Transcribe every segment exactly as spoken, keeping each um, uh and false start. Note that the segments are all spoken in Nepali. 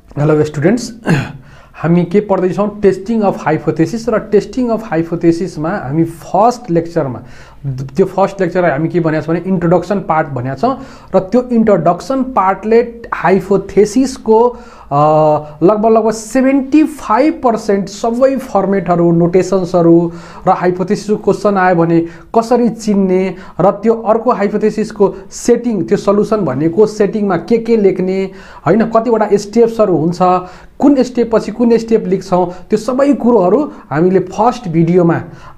हेलो स्टुडेन्ट्स, हामी के पढ्दैछौँ? Testing of hypothesis. र टेस्टिङ अफ हाइपोथेसिसमा हामी फर्स्ट लेक्चरमा त्यो फर्स्ट लेक्चर हामी के भनेको छ भने इन्ट्रोडक्सन पार्ट भनेको छौँ। र त्यो इन्ट्रोडक्सन पार्टले हाइपोथेसिसको लगभग लगभग सेभेन्टी फाइभ पर्सेंट सबै फर्मेटहरू, नोटेसन्सहरू र हाइपोथेसिसको क्वेसन आयो भने कसरी चिन्ने र त्यो अर्को हाइपोथेसिसको सेटिङ, त्यो सल्युसन भनेको सेटिङमा के के लेख्ने हैन, कतिवटा स्टेप्सहरू हुन्छ, कुन स्टेप पछि कुन स्टेप लेख्छौँ, त्यो सबै कुरोहरू हामीले फर्स्ट भिडियोमा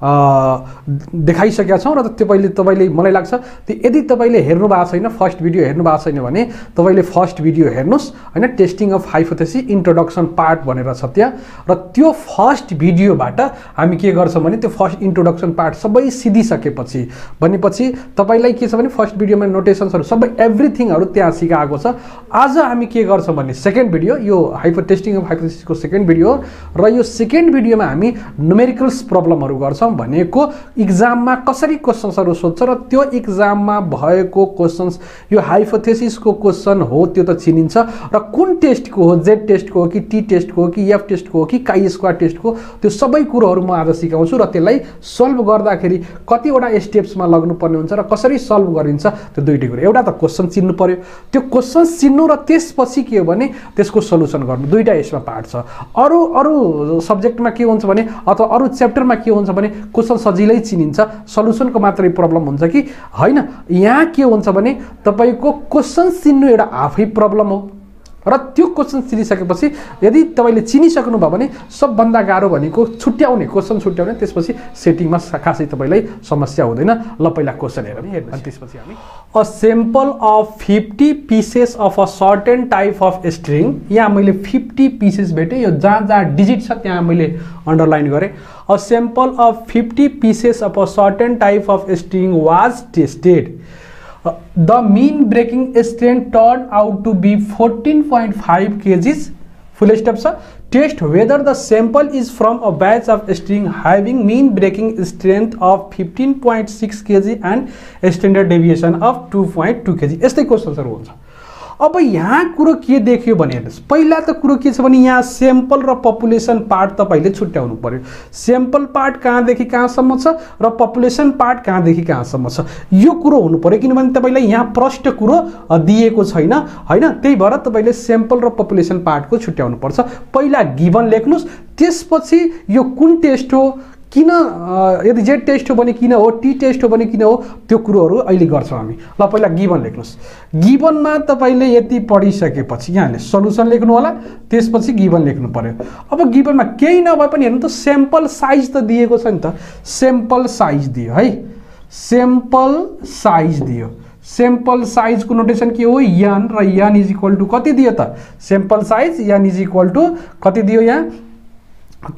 देखाइसकेका छौँ। र तपाईँले तपाईँले मलाई लाग्छ त्यो यदि तपाईँले हेर्नु भएको छैन, फर्स्ट भिडियो हेर्नु भएको छैन भने तपाईँले फर्स्ट भिडियो हेर्नुहोस् हैन। Testing of hypothesis introduction part भनेर छ त्यहाँ। र त्यो फर्स्ट भिडियोबाट हामी के गर्छौँ भने त्यो फर्स्ट इन्ट्रोडक्सन पार्ट सबै सिधिसकेपछि भनेपछि तपाईँलाई के छ भने फर्स्ट भिडियोमा नोटेसन्सहरू सबै एभ्रिथिङहरू त्यहाँ सिकाएको छ। आज हामी के गर्छौँ भने सेकेन्ड भिडियो, यो हाइपो टेस्टिङ अफ हाइपोथेसिसको सेकेन्ड भिडियो, र यो सेकेन्ड भिडियोमा हामी न्युमेरिकल्स प्रब्लमहरू गर्छौँ भनेको इक्जाममा कसरी क्वेसन्सहरू सोध्छ र त्यो इक्जाममा भएको क्वेसन्स यो हाइपोथेसिसको क्वेसन हो त्यो त चिनिन्छ, र कुन टेस्टको हो, जेड टेस्टको हो कि टी टेस्टको हो कि एफ टेस्टको हो कि काई स्क्वायर टेस्टको, त्यो सबै कुरोहरू म आज सिकाउँछु। र त्यसलाई सल्भ गर्दाखेरि कतिवटा स्टेप्समा लाग्नुपर्ने हुन्छ र कसरी सल्भ गरिन्छ त्यो दुईटै कुरो। एउटा त क्वेसन चिन्नु पर्यो, त्यो क्वेसन चिन्नु र त्यसपछि के हो भने त्यसको सल्युसन गर्नु, दुईटा यसमा पार्ट छ। अरू अरू सब्जेक्टमा के हुन्छ भने अथवा अरू च्याप्टरमा के हुन्छ भने क्वेसन सजिलै चिनिन्छ, सल्युसनको मात्रै प्रब्लम हुन्छ कि हैन। यहाँ के हुन्छ भने तपाईँको क्वेसन चिन्नु एउटा आफै प्रब्लम हो, र त्यो क्वेसन चिनिसकेपछि यदि तपाईँले चिनिसक्नु भयो भने सबभन्दा गाह्रो भनेको छुट्याउने, क्वेसन छुट्याउने, त्यसपछि सेटिङमा खासै तपाईँलाई समस्या हुँदैन। ल पहिला क्वेसन हेरौँ अनि त्यसपछि हामी a sample of fifty pieces of a certain type of string. यहाँ मैले फिफ्टी पिसेस भेटेँ, यो जहाँ जहाँ डिजिट छ त्यहाँ मैले अन्डरलाइन गरेँ। A sample of fifty pieces of a certain type of string was tested. Uh, the mean breaking strength turned out to be fourteen point five kgs. Full stop sir. Test whether the sample is from a batch of string having mean breaking strength of fifteen point six kg and a standard deviation of two point two kg. यस्तै क्वेसन्सहरु हुन्छ। अब यहाँ कुरो के देखियो भने हेर्नुस्, पहिला त कुरो के छ भने यहाँ सेम्पल र पपुलेसन पार्ट तपाईले छुट्याउनु पर्यो। सेम्पल पार्ट कहाँदेखि कहाँसम्म छ र पपुलेसन पार्ट कहाँदेखि कहाँसम्म छ, यो कुरो हुनु पर्यो, किनभने तपाईलाई यहाँ प्रष्ट कुरो दिएको छैन हैन। त्यही भएर तपाईले सेम्पल र पपुलेसन पार्टको छुट्याउनु पर्छ। पहिला गिवन लेख्नुस्, त्यसपछि यो कुन टेस्ट हो, किन, यदि जेड टेस्ट हो भने किन हो, टी टेस्ट हो भने किन हो, त्यो कुरोहरू अहिले गर्छौँ हामी। ल पहिला गिवन लेख्नुस्। गिवनमा तपाईले यति पढिसकेपछि यहाँले सल्युसन लेख्नु होला, त्यसपछि गिवन लेख्नु पर्यो। अब गिवनमा केही नभए पनि हेर्नु त सेम्पल साइज त दिएको छ नि त, सेम्पल साइज दियो है, सेम्पल साइज दियो। सेम्पल साइजको नोटेसन के हो, एन, र एन इज इक्वल टु कति दियो त, sample size N is equal to कति दियो, यहाँ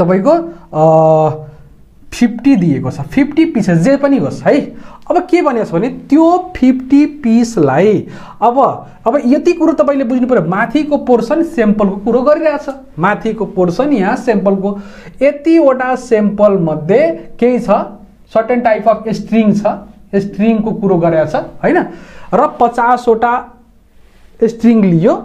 तपाईँको फिफ्टी दिएको छ, फिफ्टी पिसेस जे पनि होस् है। अब के भनेको छ भने त्यो फिफ्टी पिसलाई अब अब यति कुरो तपाईँले बुझ्नु पर्यो, माथिको पोर्सन सेम्पलको कुरो गरिरहेछ, माथिको पोर्सन यहाँ सेम्पलको, यतिवटा सेम्पल मध्ये केही छ, सर्टेन टाइप अफ स्ट्रिङ छ, स्ट्रिङको कुरो गरेछ हैन, र पचासवटा स्ट्रिङ लियो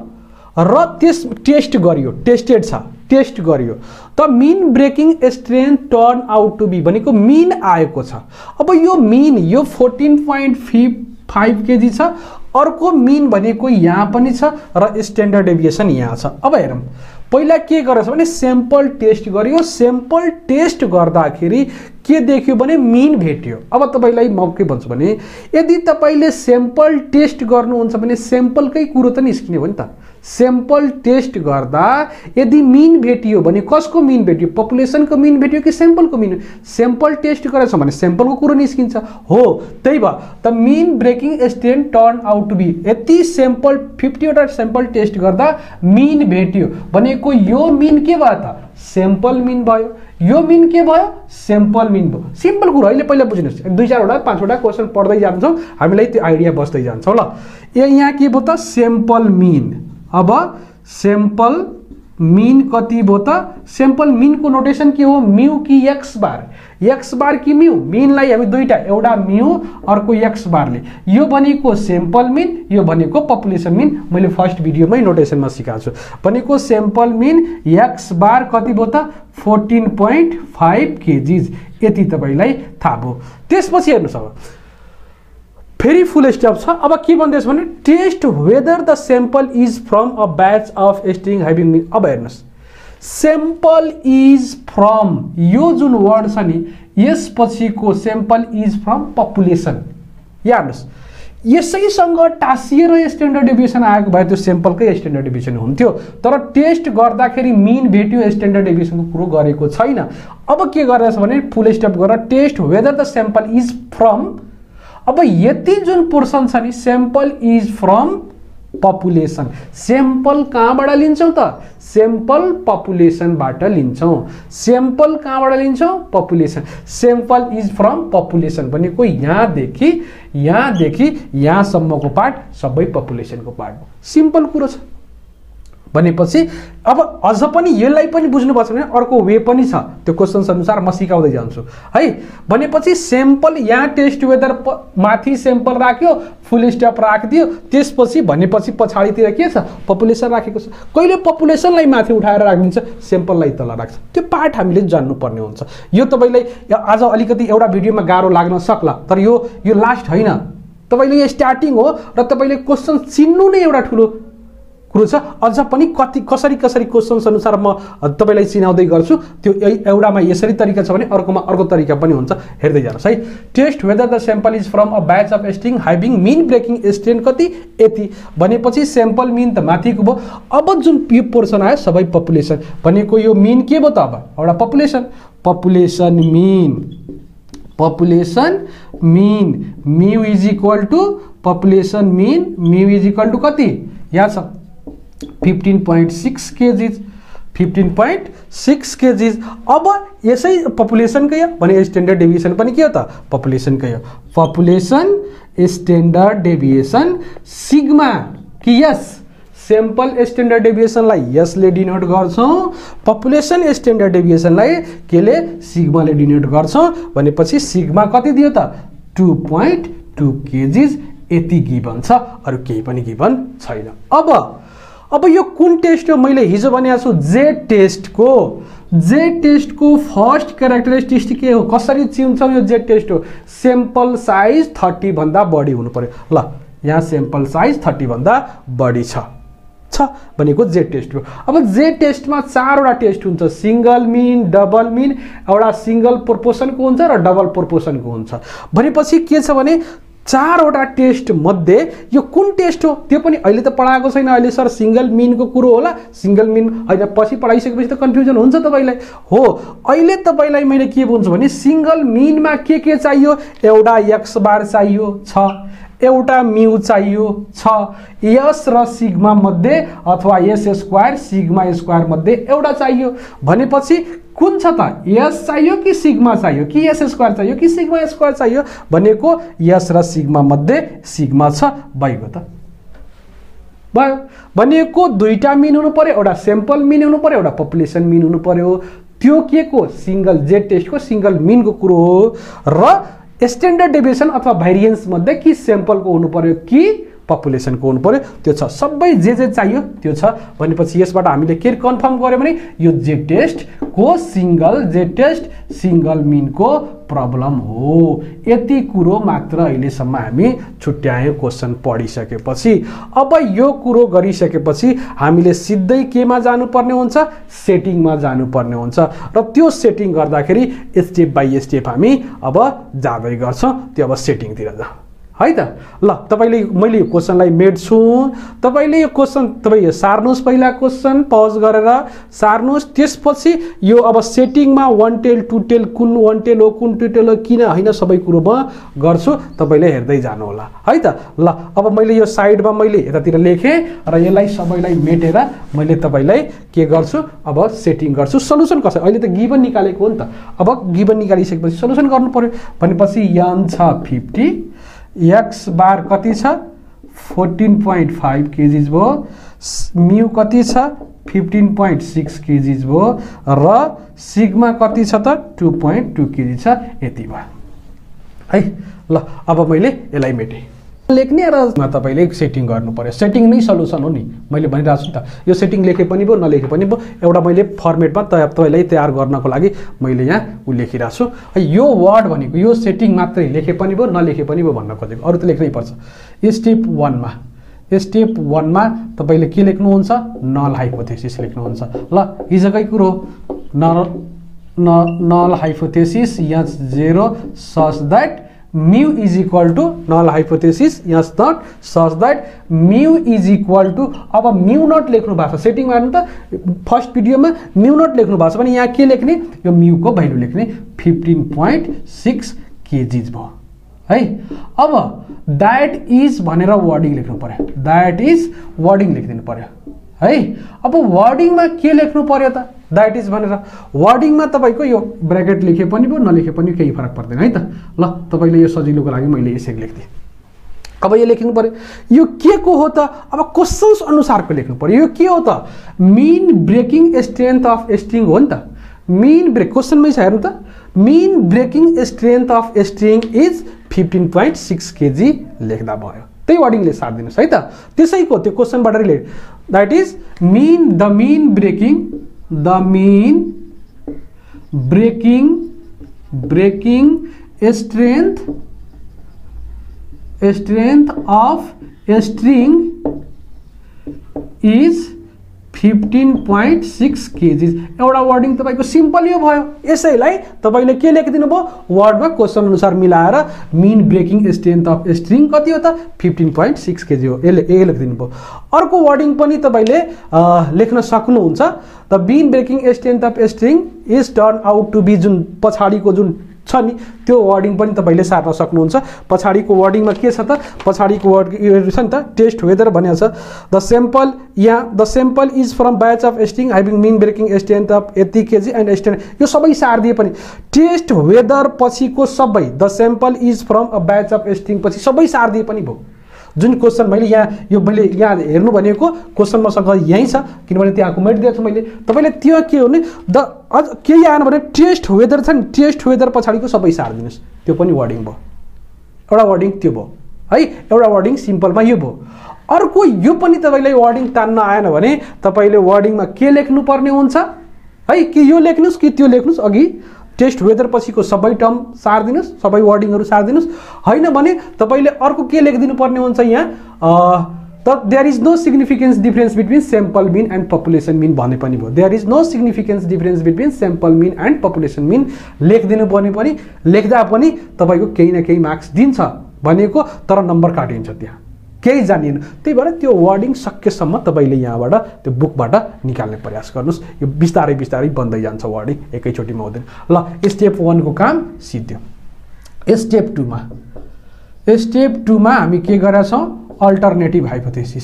र त्यस टेस्ट गरियो, टेस्टेड छ, टेस्ट गरियो त mean breaking strength turn out to be भनेको मिन आएको छ। अब यो मिन यो फोर्टीन पोइन्ट फाइभ केजी छ, अर्को मिन भनेको यहाँ पनि छ र स्ट्यान्डर्ड डेभिएसन यहाँ छ। अब हेरौँ, पहिला के गरेछ भने सेम्पल टेस्ट गरियो, सेम्पल टेस्ट गर्दाखेरि के देखियो भने मिन भेटियो। अब तपाईलाई म के भन्छु भने यदि तपाईले सेम्पल टेस्ट गर्नुहुन्छ भने सेम्पलकै कुरो त निस्किने हो नि त। सेम्पल टेस्ट गर्दा यदि मिन भेटियो भने कसको मिन भेटियो, पपुलेसनको मिन भेटियो कि सेम्पलको मिन, सेम्पल टेस्ट गरेछ भने सेम्पलको कुरो निस्किन्छ हो। त्यही भएर the mean breaking strength turn out to be, यति सेम्पल फिफ्टीवटा सेम्पल टेस्ट गर्दा मिन भेटियो भनेको यो मिन के भयो त, सेम्पल मिन भयो, यो मिन के भयो, सेम्पल मिन भयो। सिम्पल कुरो, अहिले पहिला बुझ्नुहोस्, दुई चारवटा पाँचवटा क्वेसन पढ्दै जान्छौँ, हामीलाई त्यो आइडिया बस्दै जान्छौँ। ल यहाँ के भयो त, सेम्पल मिन। अब सेम्पल मिन कति भयो त, सेम्पल मिनको नोटेसन के हो, म्यू कि एक्स बार, एक्स बार कि म्यू, मिनलाई हामी दुईटा, एउटा म्यू अर्को एक्स बारले, यो भनेको सेम्पल मिन, यो भनेको पपुलेसन मिन। मैले फर्स्ट भिडियोमै नोटेसनमा सिकाएको छु। भनेको सेम्पल मिन एक्स बार कति भयो त फोर्टीन पोइन्ट फाइभ केजीज, यति तपाईलाई थाहा भयो। त्यसपछि हेर्नुस् अब फेरि फुल स्टेप छ। अब के भन्दैछ भने test whether the sample is from a batch of string having mean. अब हेर्नुस् सेम्पल इज फ्रम, यो जुन वर्ड छ नि यसपछिको सेम्पल इज फ्रम पपुलेसन। यहाँ हेर्नुस् यसैसँग टाँसिएर स्ट्यान्डर्ड डेभिएसन आएको भए त्यो सेम्पलकै स्ट्यान्डर्ड डेभिएसन हुन्थ्यो, तर टेस्ट गर्दाखेरि मिन भेट्यो, स्ट्यान्डर्ड डेभिएसनको कुरो गरेको छैन। अब के गरेछ भने फुल स्टेप गरेर test whether the sample is from, अब यति जुन पोर्सन छ नि sample is from population, sample कहाँबाट लिन्छौँ त सेम्पल पपुलेसनबाट लिन्छौँ। सेम्पल कहाँबाट लिन्छौँ population, sample is from population भनेको यहाँदेखि यहाँदेखि यहाँसम्मको पार्ट सबै पपुलेसनको पार्ट हो। सिम्पल कुरो छ। भनेपछि अब अझ पनि यसलाई पनि बुझ्नुपर्छ भने अर्को वे पनि छ, त्यो क्वेसन्स अनुसार म सिकाउँदै जान्छु है। भनेपछि सेम्पल यहाँ टेस्ट वेदर माथि सेम्पल राख्यो, फुल स्टप राखिदियो, त्यसपछि भनेपछि पछाडितिर के छ पपुलेसन राखेको छ। कहिले पपुलेसनलाई माथि उठाएर राखिदिन्छ, सेम्पललाई तल राख्छ, त्यो पार्ट हामीले जान्नुपर्ने हुन्छ। यो तपाईँलाई आज अलिकति एउटा भिडियोमा गाह्रो लाग्न सक्ला, तर यो यो लास्ट होइन, तपाईँले यो स्टार्टिङ हो र तपाईँले क्वेसन चिन्नु नै एउटा ठुलो कुरो छ। अझ पनि कति कसरी कसरी क्वेसन्स अनुसार म तपाईलाई चिनाउँदै गर्छु। त्यो एउटामा यसरी तरिका छ भने अर्कोमा अर्को तरिका पनि हुन्छ, हेर्दै जानुहोस् है। Test whether the sample is from a batch of string having mean breaking strain कति यति, भनेपछि सेम्पल मिन त माथिको भयो। अब जुन यो पोर्सन आयो सबै पपुलेसन, भनेको यो मिन के भयो त अब एउटा population, population mean, population mean mu is equal to population mean, mu is equal to कति यहाँ छ fifteen point six kgs, fifteen point six kgs. अब यसै पपुलेसनकै हो भने स्ट्यान्डर्ड डेभिएसन पनि के हो त पपुलेसनकै हो। पपुलेसन स्ट्यान्डर्ड डेभिएसन सिग्मा कि यस, सेम्पल स्ट्यान्डर्ड डेभिएसनलाई यसले डिनोट गर्छौँ, पपुलेसन स्ट्यान्डर्ड डेभिएसनलाई केले सिग्माले डिनोट गर्छौँ। भनेपछि सिग्मा कति दियो त टू पोइन्ट टू केजीज, यति गिभन छ, अरू केही पनि गिभन छैन। अब अब यो कुन टेस्ट हो, मैले हिजो भनेको छु जे टेस्टको, जे टेस्टको फर्स्ट क्यारेक्टरिस्टिक के हो, कसरी चिन्छौँ यो जे टेस्ट हो, सेम्पल साइज थर्टी भन्दा बढी हुनु पर्यो। ल यहाँ सेम्पल साइज थर्टी भन्दा बढी छ छ भनेको जे टेस्ट हो। अब जे टेस्टमा चारवटा टेस्ट हुन्छ, सिंगल मिन, डबल मिन, एउटा सिंगल प्रोपोर्सनको हुन्छ र डबल प्रोपोर्सनको हुन्छ। भनेपछि के छ भने चारवटा टेस्ट मध्ये यो कुन टेस्ट हो त्यो पनि अहिले त पढाएको छैन। अहिले सर सिंगल मिनको कुरो होला, सिंगल मिन होइन, पछि पढाइसकेपछि त कन्फ्युजन हुन्छ तपाईँलाई। हो अहिले तपाईँलाई मैले के भन्छु भने सिंगल मिनमा के के चाहियो, एउटा एक्स बार चाहियो छ, एउटा म्यू चाहियो छ, यस र सिग्मा मध्ये अथवा एस स्क्वायर सिग्मा स्क्वायर मध्ये एउटा चाहियो। भनेपछि कुन छ त यस चाहियो कि सिग्मा चाहियो कि एस स्क्वायर चाहियो कि सिग्मा स्क्वायर चाहियो, भनेको यस र सिग्मा मध्ये सिग्मा छ, भइगयो त भयो। भनेको दुईटा मिन हुनु पर्यो, एउटा सेम्पल मिन हुनु पर्यो, एउटा पपुलेसन मिन हुनु पर्यो। त्यो के को सिंगल जे टेस्टको सिंगल मिनको कुरो हो। र स्ट्यान्डर्ड डेभिएसन अथवा भेरिएन्स मध्ये कि सेम्पलको हुनु पर्यो कि पपुलेसनको हुनु पर्यो, त्यो छ। सबै जे जे चाहियो त्यो छ। भनेपछि यसबाट हामीले के कन्फर्म गर्यो भने यो जे टेस्ट को सिंगल जे टेस्ट सिंगल मिनको प्रब्लम हो। यति कुरो मात्र अहिलेसम्म हामी छुट्यायौँ क्वेसन पढिसकेपछि। अब यो कुरो गरिसकेपछि हामीले सिधै केमा जानुपर्ने हुन्छ, सेटिङमा जानुपर्ने हुन्छ। र त्यो सेटिङ गर्दाखेरि स्टेप बाई स्टेप हामी अब जाँदै गर्छौँ। त्यो अब सेटिङतिर जाउँ है त। ल तपाईले मैले यो क्वेसनलाई मेट्छु, तपाईले यो क्वेसन तपाई सार्नुस्, पहिला क्वेसन पज गरेर सार्नुस्। त्यसपछि यो अब सेटिङमा वान टेल टु टेल कुन वान टेल हो कुन टु टेल हो किन होइन सबै कुरो म गर्छु, तपाईले हेर्दै जानु होला है त। ल अब मैले यो साइडमा मैले यतातिर लेखेँ र यसलाई सबैलाई मेटेर मैले तपाईलाई के गर्छु अब सेटिङ गर्छु। सल्युसन कसरी, अहिले त गिभन निकालेको हो नि त, अब गिभन निकालिसकेपछि सल्युसन गर्नु पर्यो। भनेपछि यन छ फिफ्टी, एक्स बार कति छ फोर्टीन पोइंट फाइव केजीज भयो, म्यू कति छ फिफ्टीन पोइन्ट सिक्स केजीज भयो र सिग्मा कति छ त टू पोइन्ट टू केजी छ यति भयो है। ल अब मैले यसलाई मेटेँ लेख्ने र तपाईले सेटिङ गर्नु पर्यो। सेटिङ नै सल्युसन हो नि, मैले भनिरहेको छु नि त। यो सेटिङ लेखे पनि भयो नलेखे पनि भयो, एउटा मैले फर्मेटमा तपाईलाई तयार गर्नको लागि मैले यहाँ उ लेखिरहेको छु। यो वर्ड भनेको यो सेटिङ मात्रै लेखे पनि भयो नलेखे पनि भयो भन्न खोजेको, अरु त लेख्नै पर्छ। स्टेप वानमा स्टेप वानमा तपाईले के लेख्नुहुन्छ नल हाइपोथेसिस लेख्नुहुन्छ। ल हिजोकै कुरो नल नल हाइपोथेसिस यहाँ zero such that mu is equal to null hypothesis yes not such that mu is equal to अब mu not लेख्नु भएको छ सेटिङ मार्नु त फर्स्ट भिडियोमा mu not लेख्नु भएको छ भने यहाँ के लेख्ने यो mu को भ्यालु लेख्ने फिफ्टीन पोइन्ट सिक्स केजीज भयो है। अब that is भनेर वर्डिङ लेख्नु पर्यो, that is वर्डिङ लेखिदिनु पर्यो है। अब वर्डिङमा के लेख्नु पर्यो त that is भनेर वर्डिङमा तपाईको यो ब्र्याकेट लेखे पनि भयो नलेखे पनि केही फरक पर्दैन है त। ल तपाईले यो सजिलोको लागि मैले यसरी लेख्दिए। अब यो लेख्नु पर्यो यो के को हो त अब क्वेशन्स अनुसारको लेख्नु पर्यो। यो के हो त mean breaking strength of string हो नि त। मीन ब्रेक क्वेशनमै छ हेर्नु त mean breaking strength of string is fifteen point six kg लेख्दा भयो। त्यही वर्डिङले साथ दिनुस् है त। त्यसैको त्यो क्वेशनबाट relate that is mean the mean breaking the mean breaking breaking strength strength of string is fifteen point six kgs. एउटा वर्डिङ तपाईको सिम्पल यो भयो। यसैलाई तपाईले के लेखिदिनु भयो वर्डमा क्वेशन अनुसार मिलाएर mean breaking strength of string कति हो त फिफ्टीन पोइन्ट सिक्स केजी हो यसले ए लेखिदिनु भयो। अर्को वर्डिङ पनि तपाईले लेख्न सक्नुहुन्छ the mean breaking strength of string is turn out to be जुन पछाडीको जुन छ नि त्यो वर्डिङ पनि तपाईले सार्न सक्नुहुन्छ। पछाडीको वर्डिङमा के छ त पछाडीको वर्ड छ नि त टेस्ट वेदर भनेको छ द सैंपल यहाँ the sample is from batch of string having mean breaking strength of यति केजी एन्ड स्ट्रेन्थ यो सबै सार दिए पनि टेस्ट वेदर पछिको सबै the sample is from a batch of string पछि सबै सार दिए पनि भयो। जुन क्वेशन मैले यहाँ यो मैले यहाँ हेर्नु भनेको क्वेशन मसँग यही छ किनभने त्यहाँको मेटिदिएको छु मैले। तपाईले त्यो के हो नि द अझ केही आएन भने टेस्ट वेदर छ नि टेस्ट वेदर पछाडीको सबै सार दिनुस् त्यो पनि वर्डिङ भयो। एउटा वर्डिङ त्यो भयो है। एउटा वर्डिङ सिम्पलमा यो भयो। अर्को यो पनि तपाईले वर्डिङ तान्न आएन भने तपाईले वर्डिङमा के लेख्नु पर्ने हुन्छ है कि यो लेख्नुस् कि त्यो लेख्नुस् अघि टेस्ट वेदर पछिको सबै टर्म सार दिनुस् सबै वर्डिङहरु सार दिनुस् हैन भने तपाईले अर्को के लेखिदिनु पर्ने हुन्छ यहाँ त there is no significance difference between sample mean and population mean भन्ने पनि भयो। There is no significance difference between sample mean and population mean लेखिदिनु पर्ने पनि लेख्दा पनि तपाईको केही न केही मार्क्स दिन्छ भनेको तर नम्बर काटिन्छ त्यहाँ केही जानिएन। त्यही भएर त्यो वर्डिङ सकेसम्म तपाईले यहाँबाट त्यो बुकबाट निकाल्ने प्रयास गर्नुस्। यो बिस्तारै बिस्तारै बन्दै जान्छ वर्डिङ एकैचोटीमा हुँदैन। ल स्टेप वन को काम सिद्ध्यो। स्टेप टू मा स्टेप टू मा हामी के गरेका छौं alternative hypothesis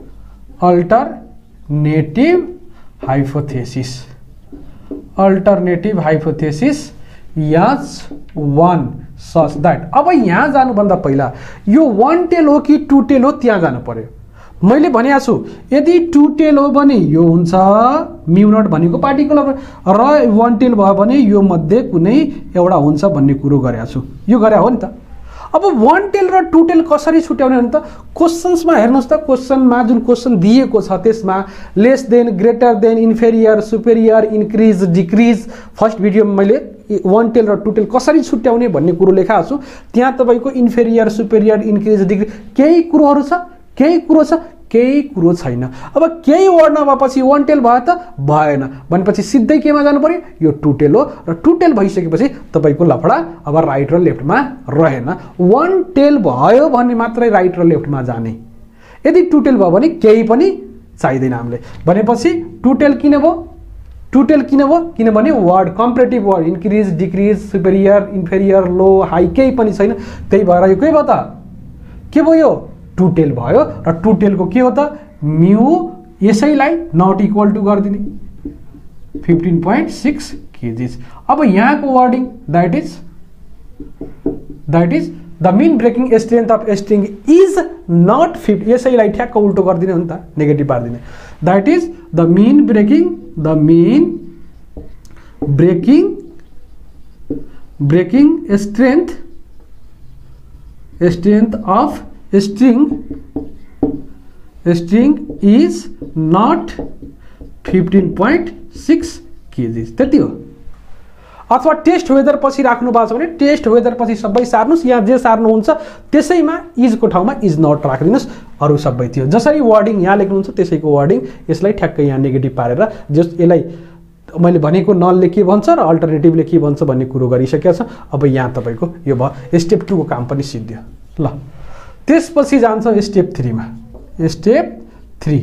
alternative hypothesis alternative hypothesis यस वन सच दैट। अब यहाँ जानुभन्दा पहिला यो वन टेल हो कि टू टेल हो त्यहाँ जानु पर्यो। मैले भनेको छु यदि टू टेल हो भने यो हुन्छ म्यू नट भनेको पार्टिकुलर र वन टेल भयो भने यो मध्ये कुनै एउटा हुन्छ भन्ने कुरो गरेको छु। यो गरे हो नि त। अब वन टेल र टू टेल कसरी छुट्याउने भने त क्वेशन्समा हेर्नुस् त क्वेशनमा जुन क्वेशन दिएको छ त्यसमा less than greater than inferior superior increase decrease first भिडियोमा मैले वन टेल र टू टेल कसरी छुट्याउने भन्ने कुरो लेखाएको छु। त्यहाँ तपाईको इन्फेरियर सुपेरियर इन्क्रिज डिक्रिज केही कुरोहरु छ केही कुरो छ केही कुरो छैन। अब केही वर्ड नभएपछि वन टेल भयो त भएन भनेपछि सिधै केमा जानु पर्यो यो टू टेल हो र टू टेल भइसकेपछि तपाईको लफडा अब राइट र लेफ्टमा रहेन। वन टेल भयो भने मात्रै राइट र लेफ्टमा जाने। यदि टू टेल भयो भने केही पनि चाहिदैन हामीले भनेपछि टू टेल किन भयो टू टेल किन भयो किनभने word comparative word increase decrease superior inferior low high केही पनि छैन। त्यही भएर यो के भयो त के भयो टू टेल भयो र टू टेल को के हो त म्यू यसैलाई नट इक्वल टू गर्दिने फिफ्टीन पोइन्ट सिक्स केजीज। अब यहाँको wording that is that is the mean breaking strength of string is not fifty, यसैलाई ठ्याक्क उल्टो गरिदिने हो नि त, नेगेटिभ पारिदिने। That is the mean breaking the mean breaking breaking strength strength of string string is not fifteen point six kgs, त्यति हो। अथवा टेस्ट वेदर पछि राख्नु भएको छ भने टेस्ट वेदर पछि सबै सार्नुहोस्, यहाँ जे सार्नुहुन्छ त्यसैमा इजको ठाउँमा इज नट राखिदिनुहोस्, अरू सबै थियो। जसरी वर्डिङ यहाँ लेख्नुहुन्छ त्यसैको वर्डिङ यसलाई ठ्याक्कै यहाँ नेगेटिभ पारेर जस यसलाई मैले भनेको नलले के भन्छ र अल्टरनेटिभले के भन्छ भन्ने कुरो गरिसकेको छ। अब यहाँ तपाईँको यो भयो, स्टेप टूको काम पनि सिद्धियो। ल त्यसपछि जान्छौँ स्टेप थ्रीमा। स्टेप थ्री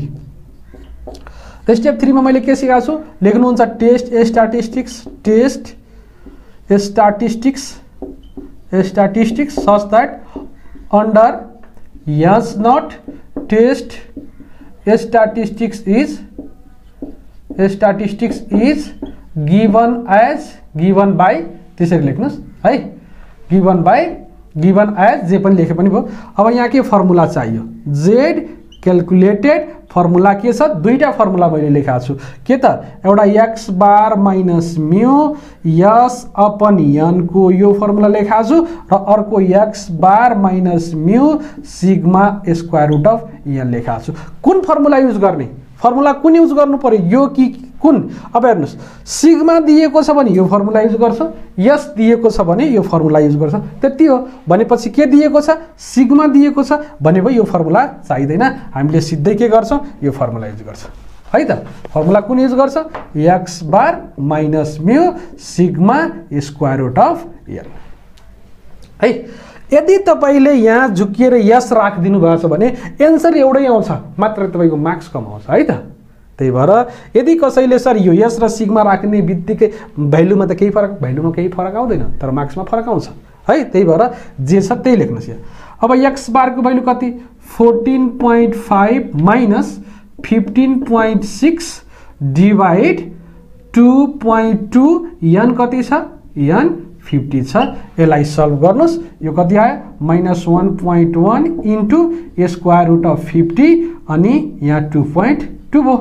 स्टेप थ्रीमा मैले के सिकाएको छु, लेख्नुहुन्छ test statistics test statistics statistics such that under S naught test statistics is statistics is given as given by, त्यसरी लेख्नुहोस् है, गिवन बाई गिवन एज जे पनि लेखे पनि भयो। अब यहाँ के फर्मुला चाहियो, जेड क्यालकुलेटेड फर्मुला के छ, दुईटा फर्मुला मैले लेखेको छु के त, एउटा X bar minus mu S upon N को यो फर्मुला लेखेको छु र अर्को X bar minus mu sigma square root of N लेखेको छु। कुन फर्मुला युज गर्ने, फर्मुला कुन युज गर्नु पर्यो, यो कि कुन? अब हेर्नुहोस्, सिग्मा दिएको छ भने यो फर्मुला युज गर्छ, यस दिएको छ भने यो फर्मुला युज गर्छ, त्यति हो। भनेपछि के दिएको छ, सिग्मा दिएको छ भनेपछि यो फर्मुला चाहिँदैन, हामीले सिधै के गर्छौँ, यो फर्मुला युज गर्छ है त। फर्मुला कुन युज गर्छ, X bar minus mu sigma square root of N है। यदि तपाईँले यहाँ झुकिएर यस राखिदिनु भएको छ भने एन्सर एउटै आउँछ, मात्र तपाईँको मार्क्स कम आउँछ है त। त्यही भएर यदि कसैले सर यो यस र सिग्मा राख्ने बित्तिकै भ्यालुमा त केही फरक, भ्यालुमा केही फरक आउँदैन तर मार्क्समा फरक आउँछ है। त्यही भएर जे छ त्यही लेख्नुहोस् यहाँ। अब एक्स बारको भ्यालु कति, fourteen point five minus fifteen point six divide two point two, N कति छ, एन फिफ्टी छ। यसलाई सल्भ गर्नुहोस्, यो कति आयो, minus one point one into square root of fifty अनि यहाँ टू पोइन्ट टू भयो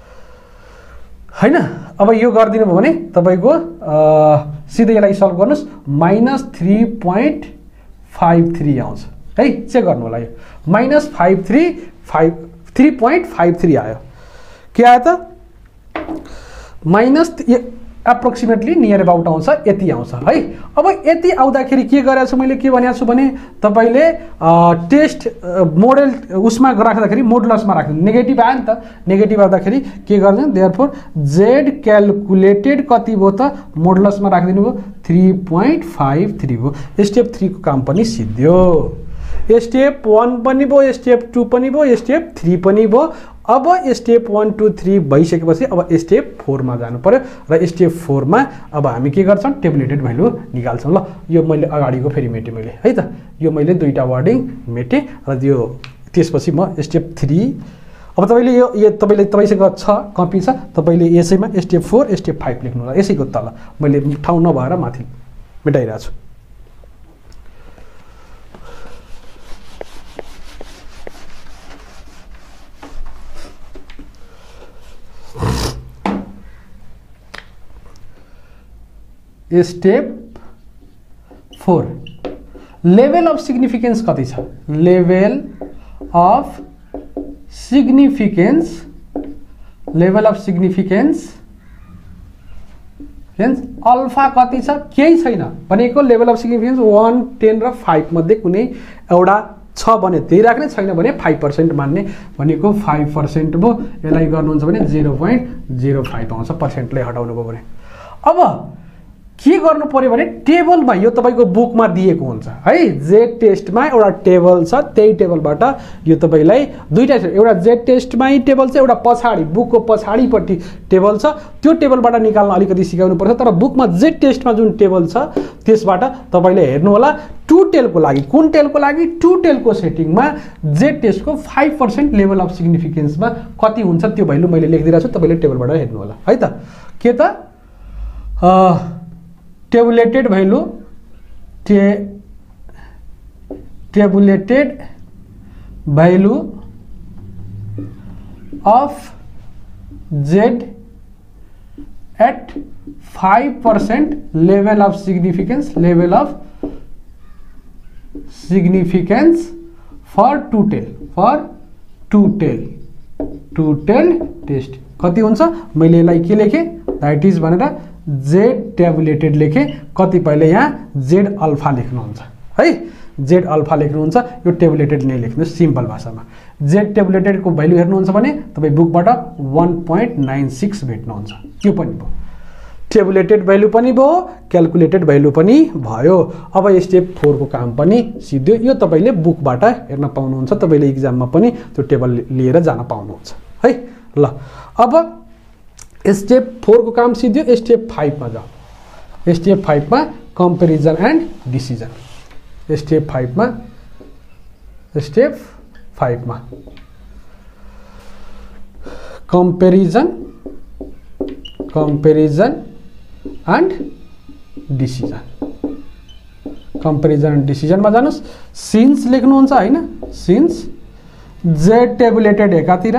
होइन। अब यो गरिदिनु भयो भने तपाईँको सिधै यसलाई सल्भ गर्नुहोस्, minus three point five three आउँछ है। चेक गर्नु होला, यो minus five three five three point five three आयो। के आयो त, माइनस एप्रोक्सिमेटली नियर अबाउट आउँछ, यति आउँछ है। अब यति आउँदाखेरि के गरेको छु मैले, के भनेको छु भने तपाईँले टेस्ट मोडल उसमा राख्दाखेरि मोडुलसमा राख्नु, नेगेटिभ आयो नि त, नेगेटिभ आउँदाखेरि के गर्दैन, देयरफोर जेड क्यालकुलेटेड कति भयो त, मोडुलसमा राखिदिनु भयो थ्री पोइन्ट फाइभ थ्री भयो। स्टेप थ्रीको काम पनि सिद्धियो। स्टेप वान पनि भयो, स्टेप टू पनि भयो, स्टेप थ्री पनि भयो। अब स्टेप वान टू थ्री भइसकेपछि अब स्टेप फोरमा जानु पर्यो र स्टेप फोरमा अब हामी के गर्छौँ, टेबुलेटेड भ्यालु निकाल्छौँ। ल यो मैले अगाडिको फेरि मेटेँ मैले है त, यो मैले दुईवटा वर्डिङ मेटेँ र यो त्यसपछि म स्टेप थ्री। अब तपाईँले यो यो तपाईँले तपाईँसँग छ कपी छ, तपाईँले यसैमा स्टेप फोर स्टेप फाइभ लेख्नु होला, यसैको तल मैले ठाउँ नभएर माथि मेटाइरहेको छु। Step four, level of significance कति छ, level of significance level of significance alpha कति छ, केही छैन भनेको level of significance one ten र फाइभ मध्ये कुनै एउटा छ भने त्यही राख्ने, छैन भने फाइभ पर्सेन्ट मान्ने भनेको फाइभ पर्सेन्ट भयो। यसलाई गर्नुहुन्छ भने जिरो पोइन्ट जिरो फाइभ आउँछ, पर्सेन्टलाई हटाउनु भयो भने। अब के गर्नु पर्यो भने टेबलमा यो तपाईँको बुकमा दिएको हुन्छ है, जेड टेस्टमा एउटा टेबल छ, त्यही टेबलबाट यो तपाईँलाई दुईवटा छ, एउटा जेड टेस्टमै टेबल छ, एउटा पछाडि बुकको पछाडिपट्टि टेबल छ, त्यो टेबलबाट निकाल्न अलिकति सिकाउनु पर्छ। तर बुकमा जेड टेस्टमा जुन टेबल छ त्यसबाट तपाईँले हेर्नु होला, टु टेलको लागि कुन टेलको लागि, टु टेलको सेटिङमा जेड टेस्टको फाइभ पर्सेन्ट लेभल अफ सिग्निफिकेन्समा कति हुन्छ त्यो भ्यालु मैले लेखिदिरहेको छु, तपाईँले टेबलबाट हेर्नु होला है त। के त टेबुलेटेड भ्यालु टे tabulated value of Z at five percent level of significance level of significance for two tail for two tail two tail test कति हुन्छ मैले यसलाई के लेखे दैट इज भनेर Z tabulated लेखे कतिपयले यहाँ Z अल्फा लेख्नुहुन्छ है Z अल्फा लेख्नुहुन्छ यो टेबुलेटेड नै लेख्नुस् सिम्पल भाषामा Z टेबुलेटेड को भ्यालु हेर्नुहुन्छ भने तपाई बुकबाट one point nine six भेट्नुहुन्छ यो पनि भयो टेबुलेटेड भ्यालु पनि भयो क्याल्कुलेटेड भ्यालु पनि भयो अब स्टेप फोर को काम पनि सिध्यो यो तपाईले बुकबाट हेर्न पाउनुहुन्छ तपाईले एक्जाममा पनि त्यो टेबल लिएर जान पाउनुहुन्छ है ल अब स्टेप फोर को काम सिध्यो स्टेप फाइभ मा जाऊ स्टेप फाइभ मा comparison and decision step five मा स्टेप फाइभ मा comparison comparison and decision comparison and decision मा जानुस् सिन्स लेख्नुहुन्छ हैन सिन्स Z टेबुलेटेड एकातिर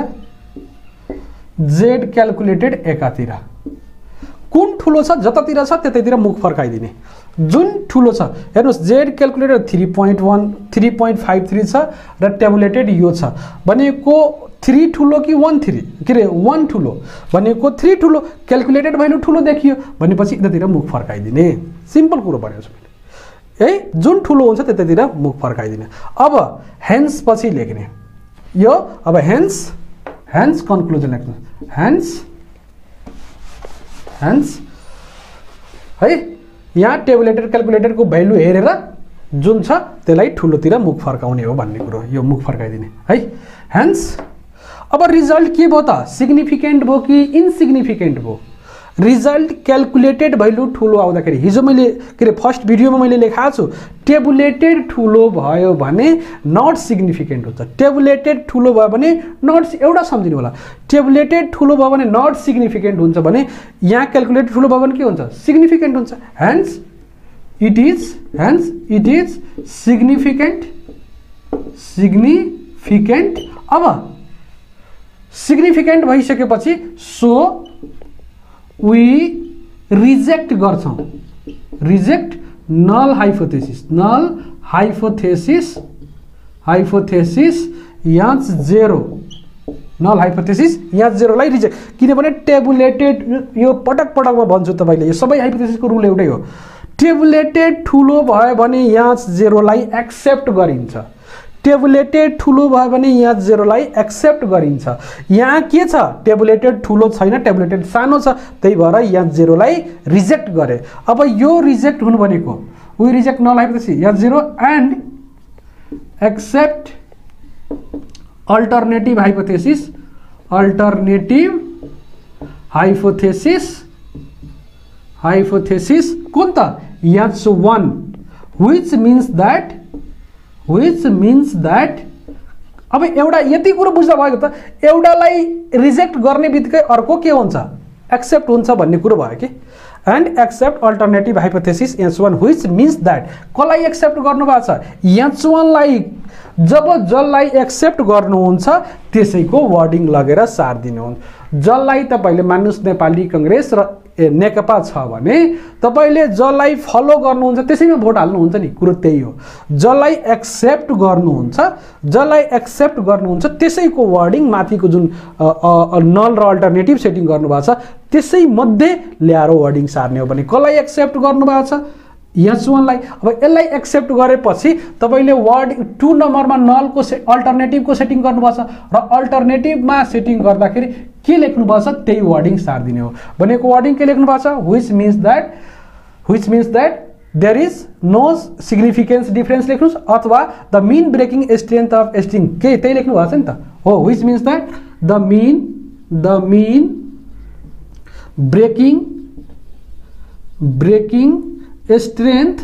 Z क्याल्कुलेटेड एकातिर कुन ठुलो छ जतातिर छ त्यतैतिर मुख फर्काइदिने जुन ठुलो छ हेर्नुस् Z calculated three point one three point five three छ र टेबुलेटेड यो छ भनेको three ठुलो कि one three के रे one ठुलो भनेको three ठुलो क्याल्कुलेटेड भ्यालु ठुलो देखियो भनेपछि यतातिर मुख फर्काइदिने सिम्पल कुरो भनेको छु मैले है जुन ठुलो हुन्छ त्यतैतिर मुख फर्काइदिने अब हेन्स पछि लेख्ने यो अब हेन्स हेन्स कन्क्लुजन लेख्नु हेन्स हेन्स है यहाँ टेबुलेटेड क्याल्कुलेटेड को भ्यालु हेरेर जुन छ त्यसलाई ठुलोतिर मुख फर्काउने हो भन्ने कुरो यो मुख फर्काइदिने है हेन्स अब रिजल्ट के भयो त सिग्निफिकेन्ट भयो कि इनसिग्निफिकेन्ट भयो रिजल्ट क्याल्कुलेटेड भ्यालु ठुलो आउँदाखेरि हिजो मैले के रे फर्स्ट भिडियोमा मैले लेखाएको छु टेबुलेटेड ठुलो भयो भने नट सिग्निफिकेन्ट हुन्छ टेबुलेटेड ठुलो भयो भने नट एउटा सम्झिनु होला टेबुलेटेड ठुलो भयो भने नट सिग्निफिकेन्ट हुन्छ भने यहाँ क्याल्कुलेटेड ठुलो भयो भने के हुन्छ सिग्निफिकेन्ट हुन्छ hence it is hence it is significant significant अब सिग्निफिकेन्ट भइसकेपछि सो वी रिजेक्ट गर्छौं reject null hypothesis null hypothesis hypothesis यहाँ जेरो नल हाइपोथेसिस यहाँ जेरोलाई रिजेक्ट किनभने टेबुलेटेड यो पटक पटकमा भन्छु तपाईले यो सबै हाइपोथेसिसको रुल एउटै हो टेबुलेटेड ठुलो भयो भने यहाँ जेरोलाई एक्सेप्ट गरिन्छ टेबुलेटेड ठुलो भयो भने यहाँ जेरोलाई एक्सेप्ट गरिन्छ यहाँ के छ टेबुलेटेड ठुलो छैन टेबुलेटेड सानो छ त्यही भएर यहाँ जेरोलाई रिजेक्ट गरे अब यो रिजेक्ट हुनु भनेको वी रिजेक्ट नल हाइपोथेसिस यहाँ zero and accept alternative hypothesis alternative hypothesis hypothesis कुन त यहाँ छ one which means that which means that अब एउटा यति कुरा बुझ्दा भयो त एउटालाई रिजेक्ट गर्ने बित्तिकै अर्को के हुन्छ एक्सेप्ट हुन्छ भन्ने कुरा भयो कि and accept alternative hypothesis H one which means that कसलाई एक्सेप्ट गर्नु भएको छ एच one लाई जब जसलाई एक्सेप्ट गर्नुहुन्छ त्यसैको वर्डिङ लगेर सार दिनुहुन्छ जसलाई तपाईले मान्नुस् नेपाली कांग्रेस र नेकपा छ भने तपाईले जसलाई फलो गर्नुहुन्छ त्यसैमा भोट हाल्नुहुन्छ नि कुरो त्यही हो जसलाई एक्सेप्ट गर्नुहुन्छ जसलाई एक्सेप्ट गर्नुहुन्छ त्यसैको वर्डिङ माथिको जुन नल र अल्टरनेटिभ सेटिङ गर्नुभएको छ त्यसै मध्ये ल्याएर वर्डिङ सार्ने हो भने कसलाई एक्सेप्ट गर्नुभएको छ एच one लाई अब यसलाई एक्सेप्ट गरेपछि तपाईले वर्ड two नम्बरमा नल को अल्टरनेटिभ को सेटिङ गर्नुभएको छ र अल्टरनेटिभ मा सेटिङ गर्दाखेरि के लेख्नु भएको छ त्यही वर्डिङ सार्दिने हो भनेको वर्डिङ के लेख्नु भएको छ which means that which means that there is no significance difference लेख्नुस् अथवा the mean breaking strength of a string के त्यही लेख्नु भएको छ नि त हो which means that the mean the mean breaking breaking strength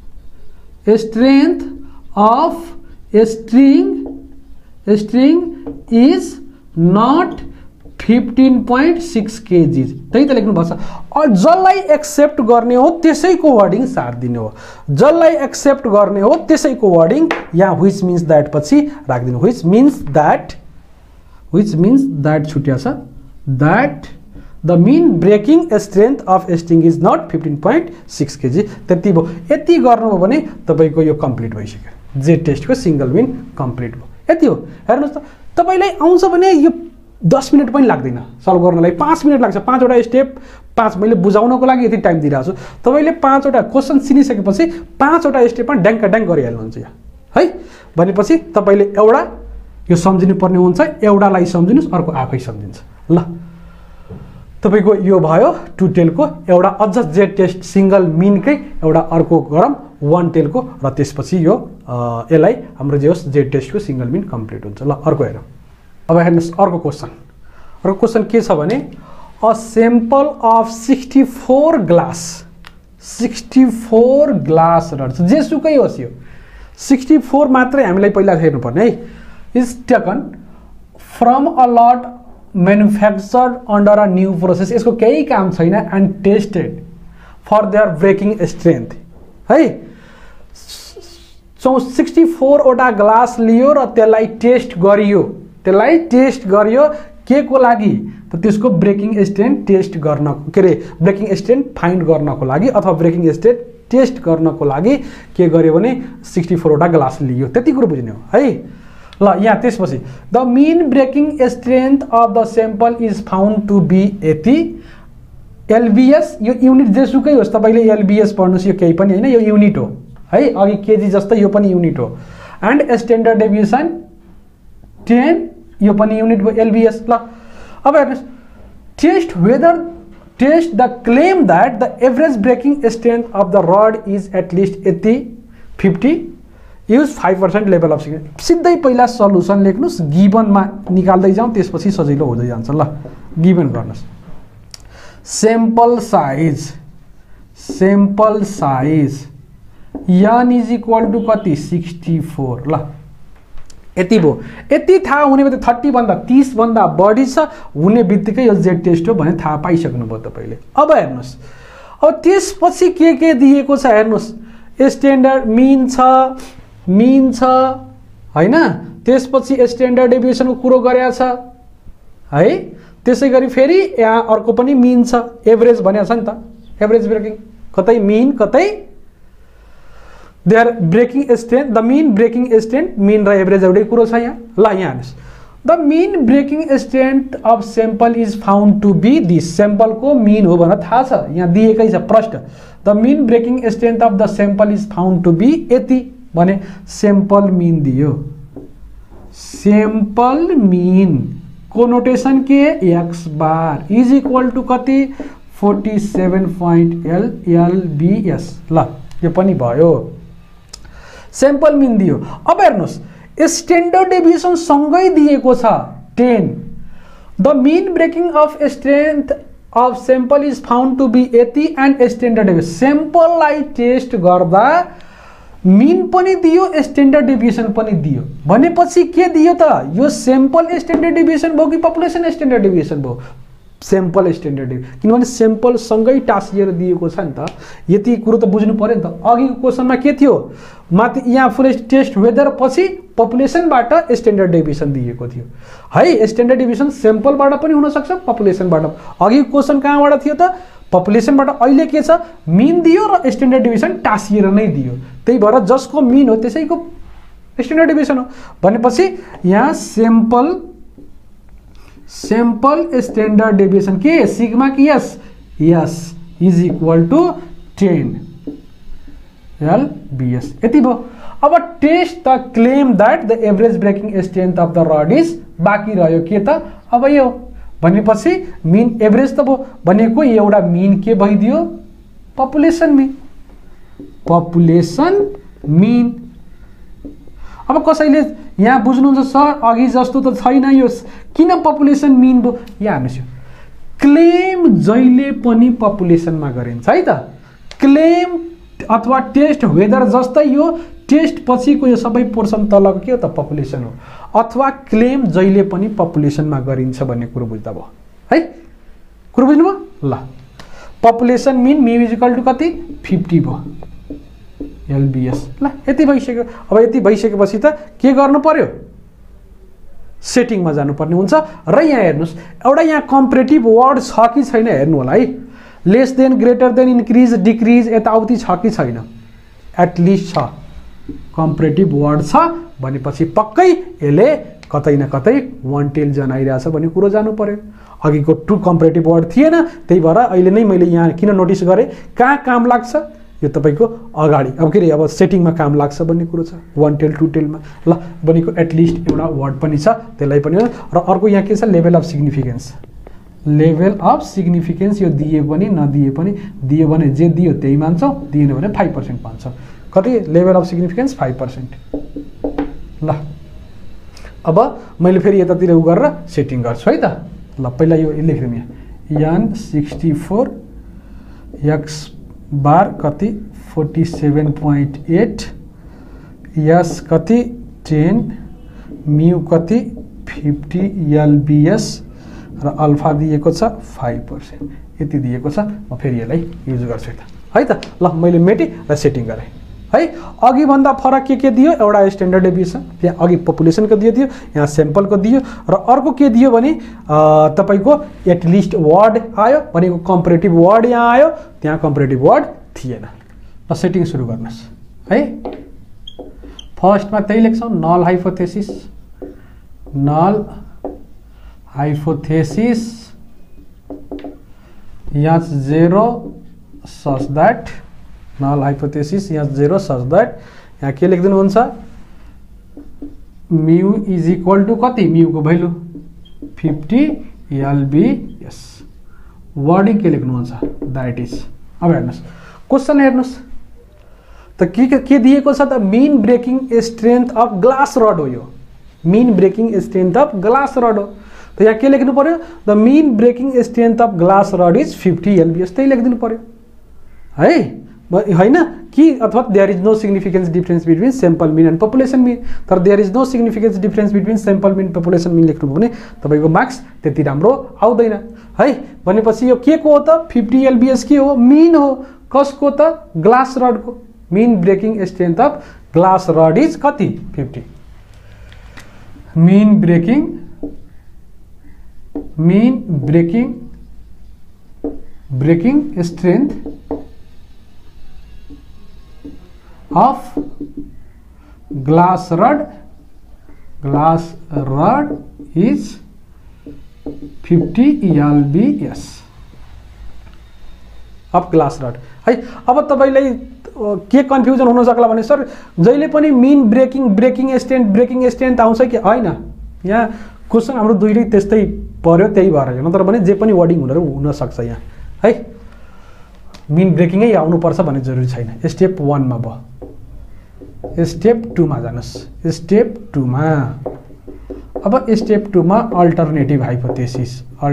strength of a string a string is not fifteen point six kg, त्यही त लेख्नुपर्छ। जसलाई एक्सेप्ट गर्ने हो त्यसैको वर्डिङ साथ दिने हो, जसलाई एक्सेप्ट गर्ने हो त्यसैको वर्डिङ यहाँ व्हिच मिन्स द्याट पछि राखिदिनु। Which means that, which means that छुट्या छ, that the mean breaking strength of string is not fifteen point six kg. त्यति भयो, यति गर्नुभयो भने तपाईँको यो कम्प्लिट भइसक्यो, जेड टेस्टको सिङ्गल मिन कम्प्लिट भयो। यति हो, हेर्नुहोस् त तपाईँलाई आउँछ भने यो दस मिनट पनि लाग्दैन सल्भ गर्नलाई, पाँच मिनट लाग्छ। पाँचवटा स्टेप, पाँच मैले बुझाउनको लागि यति टाइम दिइरहेको छु, तपाईँले पाँचवटा क्वेसन चिनिसकेपछि पाँचवटा स्टेपमा ड्याङ्क ड्याङ्क गरिहाल्नुहुन्छ यहाँ है। भनेपछि तपाईँले एउटा यो सम्झिनु पर्ने हुन्छ, एउटालाई सम्झिनुहोस्, अर्को आफै सम्झिन्छ। ल तपाईँको यो भयो टु टेलको एउटा अझ जेड टेस्ट सिङ्गल मिनकै एउटा अर्को गरम वान टेलको, र त्यसपछि यो यसलाई हाम्रो जे होस् जेड टेस्टको सिङ्गल मिन कम्प्लिट हुन्छ। ल अर्को हेरौँ। अब हेर्नुहोस् अर्को क्वेसन, अर्को क्वेसन के छ भने a sample of sixty four glass, sixty four glass rods जेसुकै होस्, यो सिक्सटी फोर मात्रै हामीलाई पहिला हेर्नुपर्ने है, is taken from a lot manufactured under a new process, यसको केही काम छैन, and tested for their breaking strength है। चौ सिक्सटी फोरवटा ग्लास लियो र त्यसलाई टेस्ट गरियो, त्यसलाई टेस्ट गरियो के को लागि त त्यसको ब्रेकिङ स्ट्रेन्थ टेस्ट गर्न, के अरे ब्रेकिङ स्ट्रेन्थ फाइन्ड गर्नको लागि अथवा ब्रेकिङ स्ट्रेन्थ टेस्ट गर्नको लागि के गर्यो भने सिक्सटी फोरवटा ग्लास लियो, त्यति कुरो बुझ्ने हो है। ल यहाँ त्यसपछि the mean breaking strength of the sample is found to be यति, एलबिएस यो युनिट जेसुकै होस्, तपाईँले एलबिएस पढ्नुहोस्, यो केही पनि होइन, यो युनिट हो है, अघि केजी जस्तै यो पनि युनिट हो, एन्ड स्ट्यान्डर्ड डेभिएसन टेन, यो पनि युनिट भयो एलबिएस। ल अब हेर्नुहोस् test whether, test the claim that the average breaking strength of the rod is at least यति fifty, use five percent level of security. सिधै पहिला सल्युसन लेख्नुहोस्, गिभनमा निकाल्दै जाउँ, त्यसपछि सजिलो हुँदै जान्छ। ल गिभन गर्नुहोस्, sample size, sample size N is equal to कति सिक्सटी फोर। ल यति भयो, यति थाहा हुने बित्तिकै थर्टीभन्दा तीसभन्दा बढी छ हुने बित्तिकै यो जेड टेस्ट हो भने थाहा पाइसक्नुभयो तपाईँले। अब हेर्नुहोस्, अब त्यसपछि के के दिएको छ हेर्नुहोस्, स्ट्यान्डर्ड मिन छ, मिन छ होइन, त्यसपछि स्ट्यान्डर्ड डेभिएसनको कुरो गरेको छ है, त्यसै गरी फेरि यहाँ अर्को पनि मिन छ, एभरेज भनेको छ नि त, एभरेज ब्रेकिङ कतै मिन कतै their breaking strength, the mean breaking strength, mean र एभरेज एउटै कुरो छ यहाँ। ल यहाँ हेर्नुहोस्, the mean breaking strength of sample is found to be this, सेम्पलको मिन हो भनेर थाहा छ, यहाँ दिएकै छ प्रश्न, the mean breaking strength of the sample is found to be यति भने सेम्पल मिन दियो, सेम्पल मिन को नोटेसन के X bar is equal to कति forty seven point L LBS. ल यो पनि भयो, सेम्पल मिन दियो। अब हेर्नुहोस् स्ट्यान्डर्ड डेभिएसन सँगै दिएको छ ten, the mean breaking of strength of sample is found to be यति एन्ड स्ट्यान्डर्ड डेभिएसन, सेम्पललाई टेस्ट गर्दा मिन पनि दियो, स्ट्यान्डर्ड डेभिएसन पनि दियो, भनेपछि के दियो त यो सेम्पल स्ट्यान्डर्ड डेभिएसन भयो कि पपुलेसन स्ट्यान्डर्ड डेभिएसन भयो, सेम्पल स्ट्यान्डर्ड डेभिएसन, किनभने सेम्पल सँगै टाँसिएर दिएको छ नि त, यति कुरो त बुझ्नु पर्यो नि त। अघिको क्वेसनमा के थियो, माथि यहाँ फुल टेस्ट वेदर पछि पपुलेसनबाट स्ट्यान्डर्ड डेभिएसन दिएको थियो है, स्ट्यान्डर्ड डेभिएसन सेम्पलबाट पनि हुनसक्छ पपुलेसनबाट। अघिको क्वेसन कहाँबाट थियो त पपुलेसनबाट, अहिले के छ मिन दियो र स्ट्यान्डर्ड डेभिएसन टाँसिएर नै दियो, त्यही भएर जसको मिन हो त्यसैको स्ट्यान्डर्ड डेभिएसन हो भनेपछि यहाँ सेम्पल, सेम्पल स्ट्यान्डर्ड डेभिएसन के सिग्मा कि S, S is equal to ten LBS, यति भयो। अब test the claim that the average breaking strength of the rod is, बाँकी रह्यो के त अब यो भनेपछि मिन एभरेज त भयो, भनेको एउटा मिन के भइदियो पपुलेसन मिन, पपुलेसन मिन। अब कसैले यहाँ बुझ्नुहुन्छ सर अघि जस्तो त छैन यो, किन पपुलेसन मिन भयो, यहाँ हेर्नुहोस् यो क्लेम जहिले पनि पपुलेसनमा गरिन्छ है त, क्लेम अथवा टेस्ट वेदर जस्तै यो टेस्ट पछिको यो सबै पोर्सन तलको के हो त पपुलेसन हो अथवा क्लेम जहिले पनि पपुलेसनमा गरिन्छ भन्ने कुरो बुझ्दा भयो है कुरो बुझ्नुभयो ल population mean mu is equal to कति फिफ्टी भयो एलबीएस ल यति भइसक्यो अब यति भइसकेपछि त के गर्नु पर्यो सेटिङमा जानुपर्ने हुन्छ र यहाँ हेर्नुस् एउटा यहाँ कम्परेटिभ वर्ड छ कि छैन हेर्नु होला है less than greater than increase decrease यताउति छ कि छैन एटलिस्ट छ कम्परेटिभ वर्ड छ भनेपछि पक्कै यसले कतै न कतै वान टेल जनाइरहेछ भन्ने कुरो जानु पर्यो अघिको टु कम्परेटिभ वर्ड थिएन त्यही भएर अहिले नै मैले यहाँ किन नोटिस गरेँ कहाँ काम लाग्छ यो तपाईको अगाडि अब के रे अब सेटिङमा काम लाग्छ भन्ने कुरो छ वान टेल टु टेलमा ल भनेको एटलिस्ट एउटा वर्ड पनि छ त्यसलाई पनि र अर्को यहाँ के छ level of significance level of significance यो दिए पनि नदिए पनि दियो भने जे दियो त्यही मान्छौ दिएन भने फाइभ पर्सेन्ट मान्छौ कति level of significance five percent ल अब मैले फेरि यतातिर उ गरेर सेटिङ गर्छु है त ल पहिला यो लेखिदिउँ यहाँ N sixty four X bar कति forty seven point eight S कति टेन म्यू कति फिफ्टी एलबीएस र अल्फा दिएको छ फाइभ पर्सेन्ट यति दिएको छ म फेरि यसलाई युज गर्छु त है त ल मैले मेटेँ र सेटिङ गरेँ है अघि भन्दा फरक के के दियो एउटा स्ट्यान्डर्ड डेभिएसन त्यहाँ अघि पपुलेसनको दियो दियो यहाँ स्याम्पलको दियो र अर्को के दियो भने तपाईको एटलिस्ट वर्ड आयो भनेको कम्परेटिभ वर्ड यहाँ आयो त्यहाँ कम्परेटिभ वर्ड थिएन र सेटिङ सुरु गर्नुस् है फर्स्टमा त्यही लेख्छौँ नल हाइपोथेसिस नल हाइपोथेसिस यहाँ zero such that null hypothesis यहाँ जेरो सच दैट यहाँ के लेखिदिनुहुन्छ म्यू इज इक्वल टु कति म्यू को भ्यालु फिफ्टी एलबीएस वर्डिङ के लेख्नुहुन्छ दैट इज अब हेर्नुस् क्वेसन हेर्नुस् त के के दिएको छ त mean breaking strength of glass rod हो यो mean breaking strength of glass rod हो त यहाँ के लेख्नु पर्यो the mean breaking strength of glass rod is fifty LBS त्यही लेखिदिनु पर्यो है होइन कि अथवा there is no significance difference between sample mean and population mean तर there is no significance difference between sample mean population mean लेख्नुभयो भने तपाईँको मार्क्स त्यति राम्रो आउँदैन है भनेपछि यो के को हो त फिफ्टी एलबीएस के हो मिन हो कसको त ग्लास रडको mean breaking strength of glass rod is कति fifty mean breaking mean breaking breaking strength of glass rod glass rod is fifty LBS of glass rod है अब तपाईलाई के कन्फ्युजन हुन सक्ला भने सर जहिले पनि mean breaking breaking strength breaking strength आउँछ कि हैन यहाँ क्वेशन हाम्रो दुईटै त्यस्तै पर्यो त्यही भएर नत्र भने जे पनि वर्डिङ हुन हुन सक्छ यहाँ है मीन ब्रेकिङै आउनु पर्छ भन्ने जरुरी छैन स्टेप वन मा भयो स्टेप टू मा जानुस् स्टेप टू मा अब स्टेप टू मा alternative hypothesis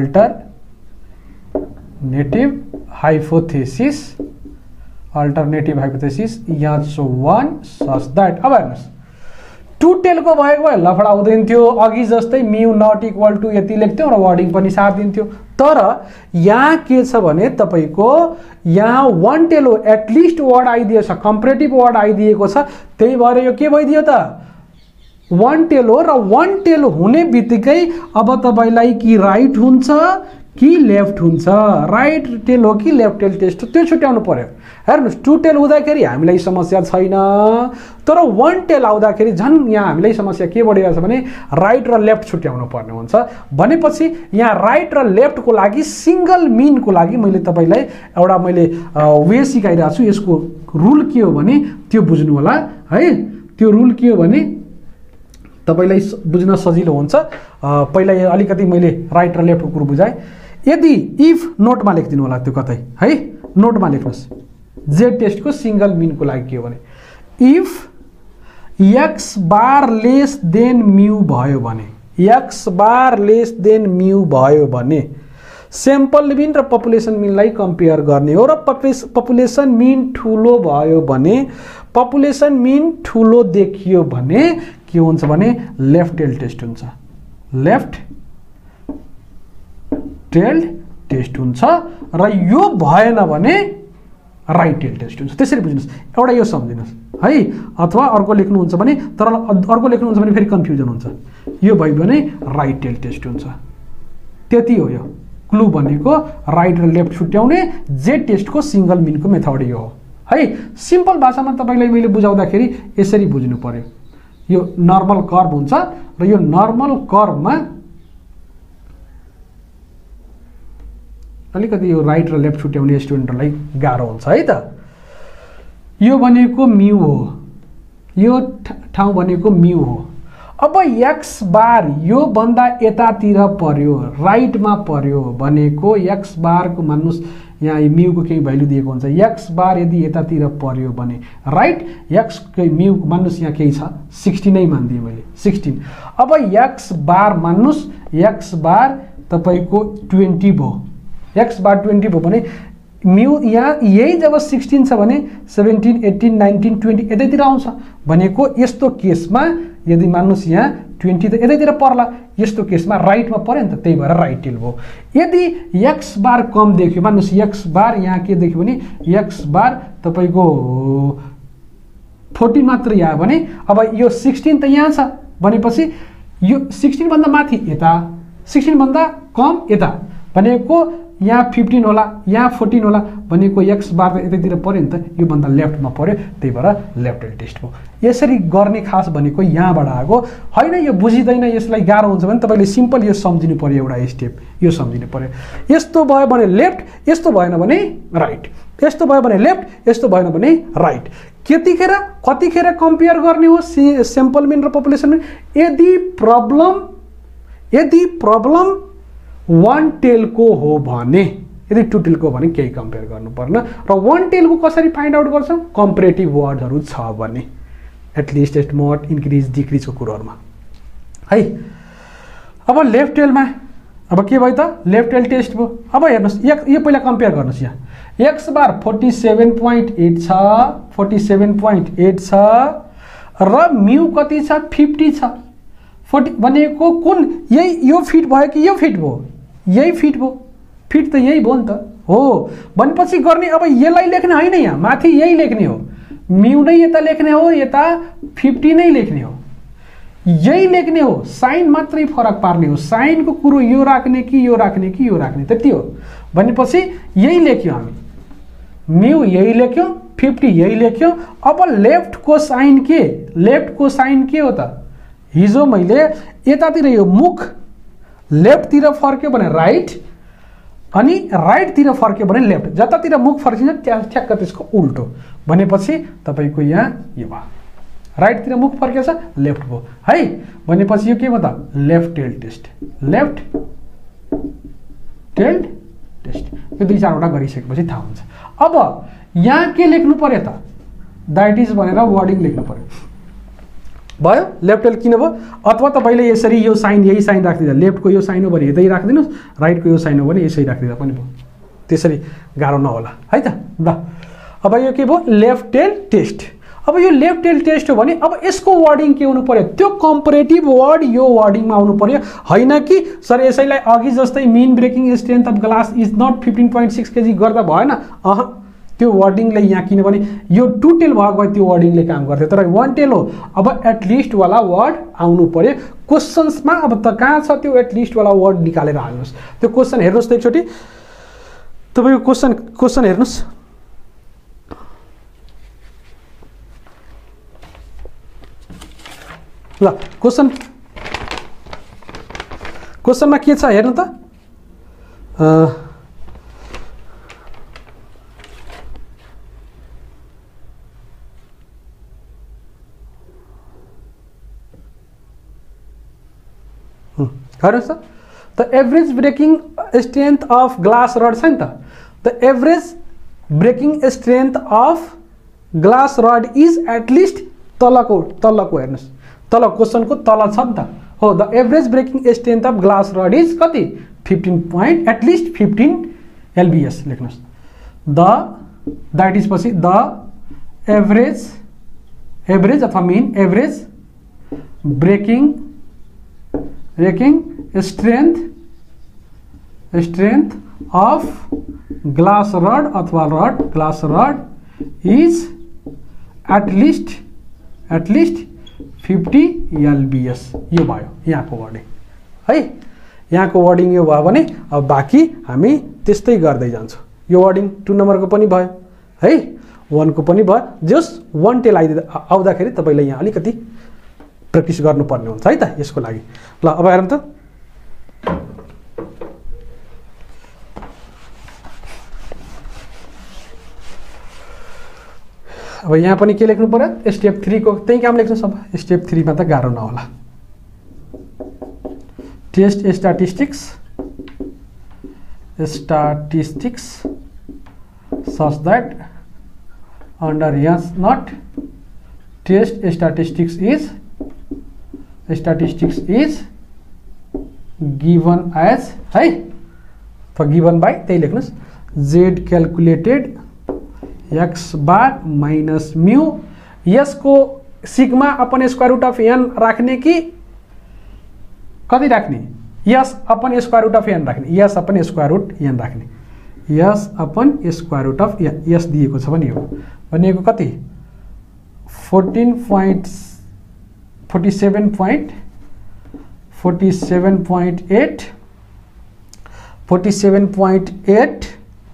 alternative hypothesis alternative hypothesis यहाँ छ वन सच दैट अब हेर्नुस् टु टेलको भएको भए लफडा हुँदैन थियो अघि जस्तै म्यू नट इक्वल टु यति लेख्थ्यौँ र वर्डिङ पनि साथ दिन्थ्यो तर यहाँ के छ भने तपाईको यहाँ वन टेल हो एटलिस्ट वर्ड आइदिएको छ कम्परेटिभ वर्ड आइदिएको छ त्यही भएर यो के भइदियो त वन टेल हो र वन टेल हुने बित्तिकै अब तपाईलाई कि राइट हुन्छ कि लेफ्ट हुन्छ राइट टेल हो कि लेफ्ट टेल टेस्ट त्यो छुट्याउनु पर्यो हेर्नुस् टु टेल हुँदाखेरि हामीलाई समस्या छैन तर वन टेल आउँदाखेरि झन् यहाँ हामीलाई समस्या के बढिरहेछ भने राइट र लेफ्ट छुट्याउनु पर्ने हुन्छ भनेपछि यहाँ राइट र लेफ्टको लागि सिंगल मिनको लागि मैले तपाईलाई एउटा मैले वे सिकाइरहेको छु यसको रुल के हो भने त्यो बुझ्नु होला है त्यो रुल के हो भने तपाईलाई बुझ्न सजिलो हुन्छ पहिला अलिकति मैले राइट र लेफ्टको कुरो बुझाएँ यदि इफ नोटमा लेखिदिनु होला त्यो कतै है नोटमा लेख्नुहोस् जे टेस्टको सिंगल मिनको लागि के हो भने if X bar less than mu भयो भने X bar less than mu भयो भने सैम्पल मिन र पपुलेसन मिनलाई कम्पेयर गर्ने हो र पपुलेसन मिन ठुलो भयो भने पपुलेसन मिन ठुलो देखियो भने के हुन्छ भने लेफ्ट टेल टेस्ट हुन्छ लेफ्ट टेल टेस्ट हुन्छ र यो भएन भने राइट टेल टेस्ट हुन्छ। त्यसरी बुझ्नुस् एउटा यो सम्झिनुस् है अथवा अर्को लेख्नुहुन्छ भने तर अर्को लेख्नुहुन्छ भने फेरि कन्फ्युजन हुन्छ यो भयो भने राइट टेल टेस्ट हुन्छ। त्यति हो यो क्लु भनेको राइट र लेफ्ट छुट्याउने जे टेस्टको सिंगल मिनको मेथड यो हो है। सिम्पल भाषामा तपाईलाई मैले बुझाउँदाखेरि यसरी बुझ्नु पर्यो यो नर्मल कर्भ हुन्छ र यो नर्मल कर्भमा अलिकति यो राइट र लेफ्ट छुट्याउने स्टुडेन्टहरूलाई गाह्रो हुन्छ है त। यो भनेको म्यू हो यो ठाउँ भनेको म्यू हो। अब एक्स बार यो भन्दा यतातिर पर्यो राइटमा पर्यो भनेको एक्स बारको मान्नुस् यहाँ म्यूको केही भ्यालु दिएको हुन्छ एक्स बार यदि यतातिर पर्यो भने राइट एक्स म्यू मान्नुस् यहाँ केही छ सिक्सटिन नै मानिदिएँ मैले सिक्सटिन। अब एक्स बार मान्नुस् एक्स बार तपाईँको ट्वेन्टी भयो एक्स बार ट्वेन्टी भयो भने म्यू यहाँ यही जब सिक्सटिन छ भने सेभेन्टिन एट्टिन नाइन्टिन ट्वेन्टी यतैतिर आउँछ भनेको यस्तो केसमा यदि मान्नुस् यहाँ ट्वेन्टी त यतैतिर पर्ला यस्तो केसमा राइटमा पर्यो नि त त्यही भएर राइट टेल भयो। यदि एक्स बार कम देख्यो मान्नुस् एक्स बार यहाँ के देख्यो भने एक्स बार तपाईँको फोर्टिन मात्रै आयो भने अब यो सिक्सटिन त यहाँ छ भनेपछि यो सिक्सटिन भन्दा माथि यता सिक्सटिन भन्दा कम यता भनेको यहाँ फिफ्टिन होला यहाँ फोर्टिन होला भनेको एक्स बार त यतैतिर पर्यो नि त यो भन्दा लेफ्टमा पर्यो त्यही भएर लेफ्ट टेल टेस्ट भयो। यसरी गर्ने खास भनेको यहाँबाट आएको होइन यो बुझिँदैन यसलाई गाह्रो हुन्छ भने तपाईँले सिम्पल यो सम्झिनु पर्यो एउटा स्टेप यो सम्झिनु पर्यो यस्तो भयो भने लेफ्ट यस्तो भएन भने राइट यस्तो भयो भने लेफ्ट यस्तो भएन भने राइट। त्यतिखेर कतिखेर कम्पेयर गर्ने हो सैम्पल मिन र पपुलेसन मिन यदि प्रब्लम यदि प्रब्लम वान टेलको हो भने यदि टु टेलको हो भने केही कम्पेयर गर्नु पर्न र वान टेलको कसरी फाइन्ड आउट गर्छौँ कम्पेरेटिभ वर्डहरू छ भने एटलिस्ट एस्टिमेट इन्क्रिज डिक्रिजको कुरोहरूमा है। अब लेफ्ट टेलमा अब के भयो त लेफ्ट टेल टेस्ट भयो। अब हेर्नुहोस् यो पहिला कम्पेयर गर्नुहोस् यहाँ X bar forty seven point eight छ फोर्टी सेभेन पोइन्ट एट छ र म्यू कति छ फिफ्टी छ फोर्टी भनेको कुन यही यो फिट भयो कि यो फिट भयो यही फिट भयो फिट त यही भयो नि त हो भनेपछि गर्ने अब यसलाई लेख्ने होइन यहाँ माथि यही लेख्ने हो म्यू नै यता लेख्ने हो यता फिफ्टी नै लेख्ने हो यही लेख्ने हो साइन मात्रै फरक पार्ने हो साइनको कुरो यो राख्ने कि यो राख्ने कि यो राख्ने त्यति हो भनेपछि यही लेख्यो हामी म्यू यही लेख्यो फिफ्टी यही लेख्यो। अब लेफ्टको साइन के लेफ्टको साइन के हो त हिजो मैले यतातिर यो मुख लेफ्टतिर फर्क्यो भने राइट अनि राइटतिर फर्क्यो भने लेफ्ट जतातिर मुख फर्किन्छ त्यहाँ ठ्याक्क त्यसको उल्टो भनेपछि तपाईँको यहाँ यो भयो राइटतिर मुख फर्केछ लेफ्ट भयो है भनेपछि यो के भयो त left tail test left tail test यो दुई चारवटा गरिसकेपछि थाहा हुन्छ। अब यहाँ के लेख्नु पर्यो त द्याट इज भनेर वर्डिङ लेख्नु पर्यो भयो लेफ्ट टेल किन भयो अथवा तपाईँले यसरी यो साइन यही साइन राखिदिँदा लेफ्टको यो साइन हो भने यतै राखिदिनुहोस् राइटको यो साइन हो भने यसै राखिदिँदा पनि भयो त्यसरी गाह्रो नहोला है त ल। अब यो के भयो लेफ्ट टेल टेस्ट। अब यो लेफ्ट टेल टेस्ट हो भने अब यसको वर्डिङ के हुनु पर्यो त्यो कम्पेरेटिभ वर्ड यो वर्डिङमा आउनु पर्यो होइन कि सर यसैलाई अघि जस्तै mean breaking strength of glass is not fifteen point six kg गर्दा भएन अह त्यो वर्डिङले यहाँ किनभने यो टु टेल भएको भए त्यो वर्डिङले काम गर्थ्यो तर वान टेल हो अब एटलिस्ट वाला वर्ड आउनु पर्यो क्वेसन्समा। अब त कहाँ छ त्यो एटलिस्ट वाला वर्ड निकालेर हाल्नुहोस् त्यो क्वेसन हेर्नुहोस् त एकचोटि तपाईँको क्वेसन क्वेसन हेर्नुहोस् ल क्वेसन क्वेसनमा के छ हेर्नु त हेर्नुहोस् त the average breaking strength of glass rod छ नि त the average breaking strength of glass rod is at least तलको तलको हेर्नुहोस् तल क्वेसनको तल छ नि त हो the average breaking strength of glass rod is कति fifteen point at least fifteen LBS लेख्नुहोस्। द द्याट इज पछि द एभरेज एभरेज अथवा mean average breaking breaking strength strength of glass rod अथवा rod glass rod is at least at least fifty LBS. यो भयो यहाँको वर्डिङ है। यहाँको वर्डिङ यो भयो भने अब बाँकी हामी त्यस्तै गर्दै जान्छौँ। यो वर्डिङ टु नम्बरको पनि भयो है, वानको पनि भयो। जस वान टेल आइदिँदा आउँदाखेरि तपाईँले यहाँ अलिकति प्र्याक्टिस गर्नुपर्ने हुन्छ है त यसको लागि। ल अब हेरौँ त, अब यहाँ पनि के लेख्नु पर्यो, स्टेप थ्री को त्यही काम लेख्नुहोस्। अब स्टेप थ्री में तो गाह्रो नहोला। Test statistics statistics such that under yes not test statistics is statistics is given as है तो given by त्यही लेख्नुहोस् z calculated x bar minus mu यसको sigma upon square root of n राख्ने कि कति राख्ने S upon square root of n राख्ने S upon square root n राख्ने S upon square root of S दिएको छ भने यो भनेको कति fourteen point forty seven point forty seven point eight forty seven point eight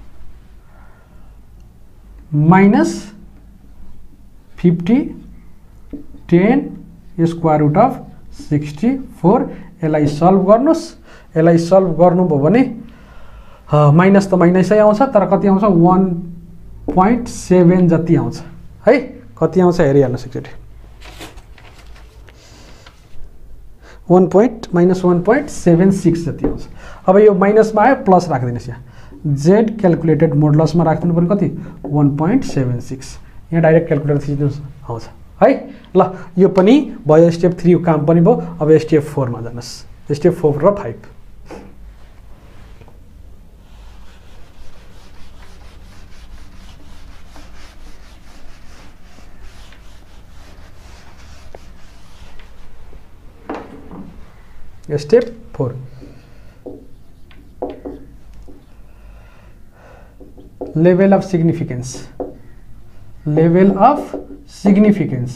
minus fifty ten square root of sixty four यसलाई सल्भ गर्नुस्। यसलाई सल्भ गर्नुभयो भने माइनस त माइनसै आउँछ तर कति आउँछ वन पॉइंट सेवन जति आउँछ है। कति आउँछ हेरिहाल्नुस् एकचोटि one point minus one point seven six जति आउँछ। अब यो माइनसमा आयो प्लस राखिदिनुहोस् यहाँ जेड क्यालकुलेटेड मोडलसमा राख्नु पर्ने कति वन पॉइंट सेवन सिक्स यहाँ डाइरेक्ट क्यालकुलेटर थिच्नुहोस् आउँछ है। ल यो पनि भयो स्टेप थ्री काम पनि भयो। अब स्टेप फोर मा जानुहोस्। स्टेप फोर र five step four level of significance level of significance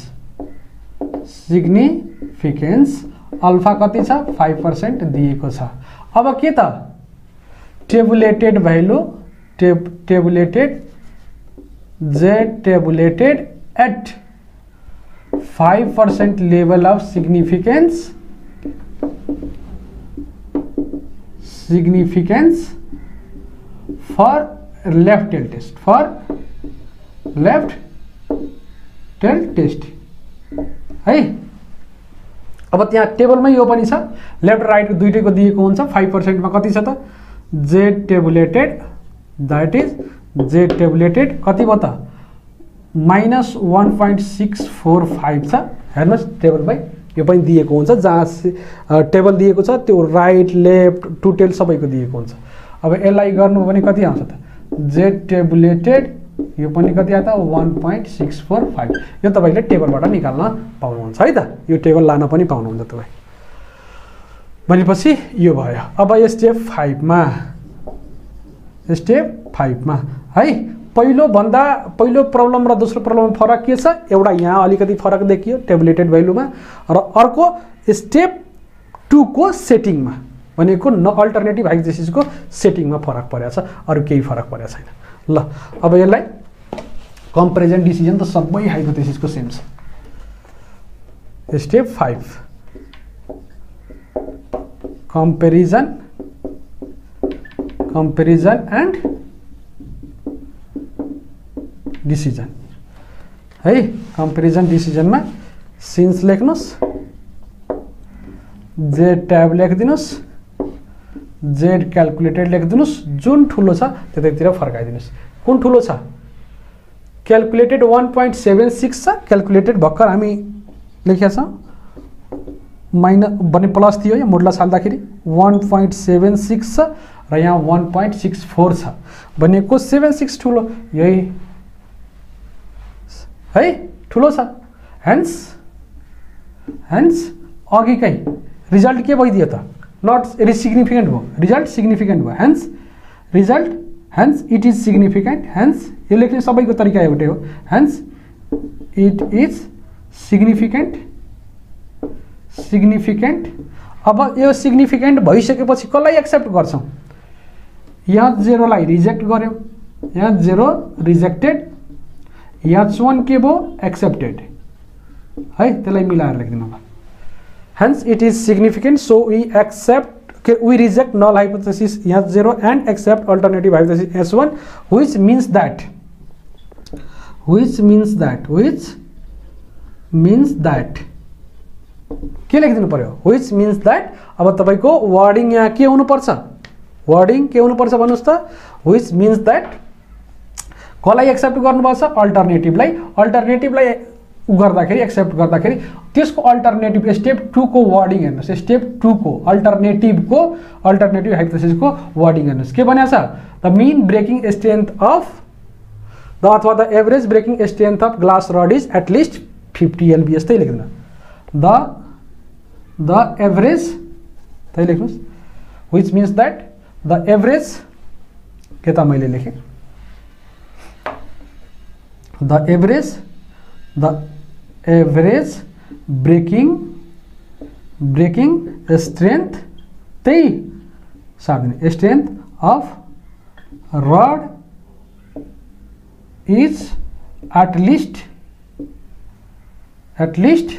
significance alpha कति छ फाइव पर्सेंट दिएको छ। अब के त tabulated value tab tabulated Z tabulated at five percent level of significance significance for left tail test for left tail test है। अब त्यहाँ टेबलमा यो पनि छ लेफ्ट राइट दुईटैको दिएको हुन्छ फाइभ पर्सेन्टमा कति छ त Z tabulated that is Z tabulated कति भयो त minus one point six four five छ। हेर्नुहोस् टेबलमै यो पनि दिएको हुन्छ जहाँ टेबल दिएको छ त्यो राइट लेफ्ट टु टेल सबैको दिएको हुन्छ। अब यसलाई गर्नु भने कति आउँछ त जेड टेबुलेटेड यो पनि कति आयो त one point six four five यो तपाईले टेबलबाट निकाल्न पाउनुहुन्छ है त यो टेबल लान पनि पाउनुहुन्छ तपाई। भनेपछि यो भयो। अब स्टेप फाइभ मा स्टेप फाइभ मा है पहिलो भन्दा पहिलो प्रब्लम र दोस्रो प्रब्लममा फरक के छ एउटा यहाँ अलिकति फरक देखियो टेबुलेटेड भ्यालुमा र अर्को स्टेप टू को सेटिङमा भनेको न अल्टरनेटिभ हाइपोथेसिसको सेटिङमा फरक परेछ अरु केही फरक परेको छैन। ल अब यसलाई कम्पेरिजन डिसिजन त सबै हाइपोथेसिसको सेम छ। Step five comparison comparison and decision है। कम्पेरिजन डिसिजन में सिन्स लेख्नुस् जेड ट्याब लेखिदिनुस् जेड क्यालकुलेटेड लेखिदिनुस् जुन ठुलो छ त्यतैतिर फर्काइदिनुस्। कुन ठुलो छ calculated one point seven six छ क्यालकुलेटेड भर्खर हामी लेखेका छौं माइनस भने प्लस थियो यहाँ मोडुलस हाल्दाखेरि वन पोइन्ट सेभेन सिक्स छ र यहाँ वन पोइन्ट सिक्स फोर छ भनेको सेभेन सिक्स ठुलो यही है ठुलो छ हेन्स हेन्स अघिकै रिजल्ट के भइदियो त नट इट इज सिग्निफिकेन्ट भयो रिजल्ट सिग्निफिकेन्ट भयो hence result hence it is significant hence यो लेख्ने सबैको तरिका एउटै हो hence it is significant significant अब यो सिग्निफिकेन्ट भइसकेपछि कसलाई एक्सेप्ट गर्छौँ यहाँ जेरोलाई रिजेक्ट गर्यौँ यहाँ जेरो रिजेक्टेड एच वन के भयो एक्सेप्टेड है त्यसलाई मिलाएर लेखिदिनु होला hence it is significant so we accept we reject null hypothesis H zero and accept alternative hypothesis H one which means that which means that which means that के लेखिदिनु पर्यो व्हिच मिन्स दैट अब तपाईको वर्डिङ यहाँ के हुनुपर्छ वर्डिङ के हुनुपर्छ भन्नुस् त व्हिच मिन्स दैट कसलाई एक्सेप्ट गर्नुपर्छ अल्टरनेटिभलाई अल्टरनेटिभलाई गर्दाखेरि एक्सेप्ट गर्दाखेरि त्यसको अल्टरनेटिभ स्टेप टू को वर्डिङ हेर्नुस् स्टेप टू को अल्टरनेटिभको अल्टरनेटिभ हाइपोथेसिसको वर्डिङ हेर्नुस् के भनेको छ the mean breaking strength of the अथवा the average breaking strength of glass rod is at least fifty LB यस्तै लेख्नु द द एभरेज त्यही लेख्नुस् which means that the average के त मैले लेखेँ the average the average breaking breaking strength त्यही सार्दिने strength of rod is at least at least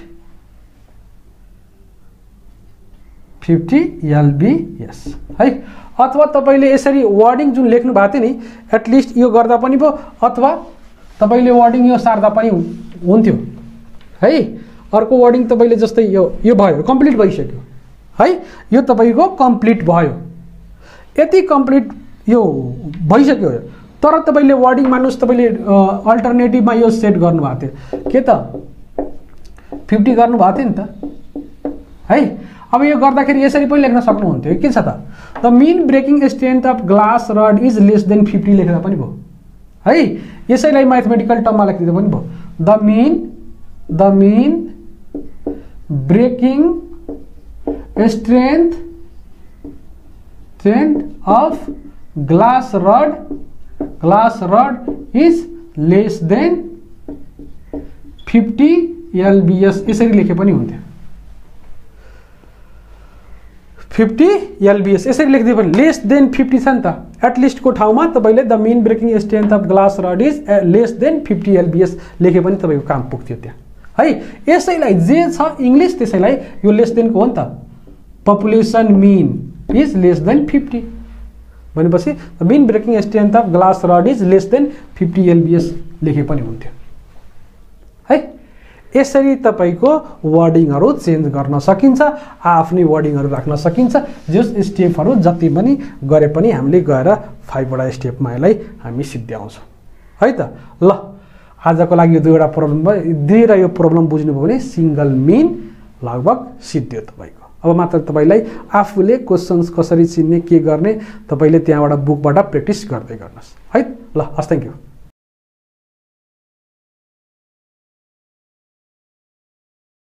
fifty LBS है अथवा तपाईले यसरी वर्डिङ जुन लेख्नु भएको थियो नि एटलिस्ट यो गर्दा पनि भयो अथवा तपाईले वर्डिङ यो सार्दा पनि हुन्थ्यो है अर्को वर्डिङ तपाईले जस्तै यो यो भयो कम्प्लिट भइसक्यो है यो तपाईको कम्प्लिट भयो यति कम्प्लिट यो भइसक्यो तर तपाईले वर्डिङ मान्नुस् तपाईले अल्टरनेटिभमा यो सेट गर्नु भएको थियो के त फिफ्टी गर्नु भएको थियो नि त है अब यो गर्दाखेरि यसरी पनि लेख्न सक्नुहुन्थ्यो के छ त the mean breaking strength of glass rod is less than fifty लेख्दा पनि भयो है यसैलाई म्याथमेटिकल टर्ममा लेखिदिँदा पनि भयो the mean the mean breaking strength strength of glass rod glass rod is less than fifty LBS यसरी लेखे पनि हुन्थ्यो फिफ्टी एलबीएस यसरी लेख्दै पनि लेस देन फिफ्टी छ नि त एटलिस्टको ठाउँमा तपाईले the mean breaking strength of glass rod is less than fifty LBS लेखे पनि तपाईको काम पुग्थ्यो त्यहाँ है यसैलाई जे छ इङ्ग्लिस त्यसैलाई यो लेस देनको हो नि त population mean is less than fifty भनेपछि the mean breaking strength of glass rod is less than fifty LBS लेखे पनि हुन्थ्यो है यसरी तपाईको वर्डिङहरु चेन्ज गर्न सकिन्छ आफ्नै वर्डिङहरु राख्न सकिन्छ जस स्टेपहरु जति पनि गरे पनि हामीले गएर फाइभ वटा स्टेपमा यसलाई हामी सिद्ध्याउँछौं है त ल आजको लागि यो दुईवटा प्रब्लम भयो दुईवटा यो प्रब्लम बुझ्नुभयो भने सिंगल मीन लगभग सिद्धियो तपाईको अब मात्र तपाईलाई आफूले क्वेशन्स कसरी चिन्ने के गर्ने तपाईले त्यहाँबाट बुकबाट प्र्याक्टिस गर्दै गर्नुस् है ल हस् थ्यांक यू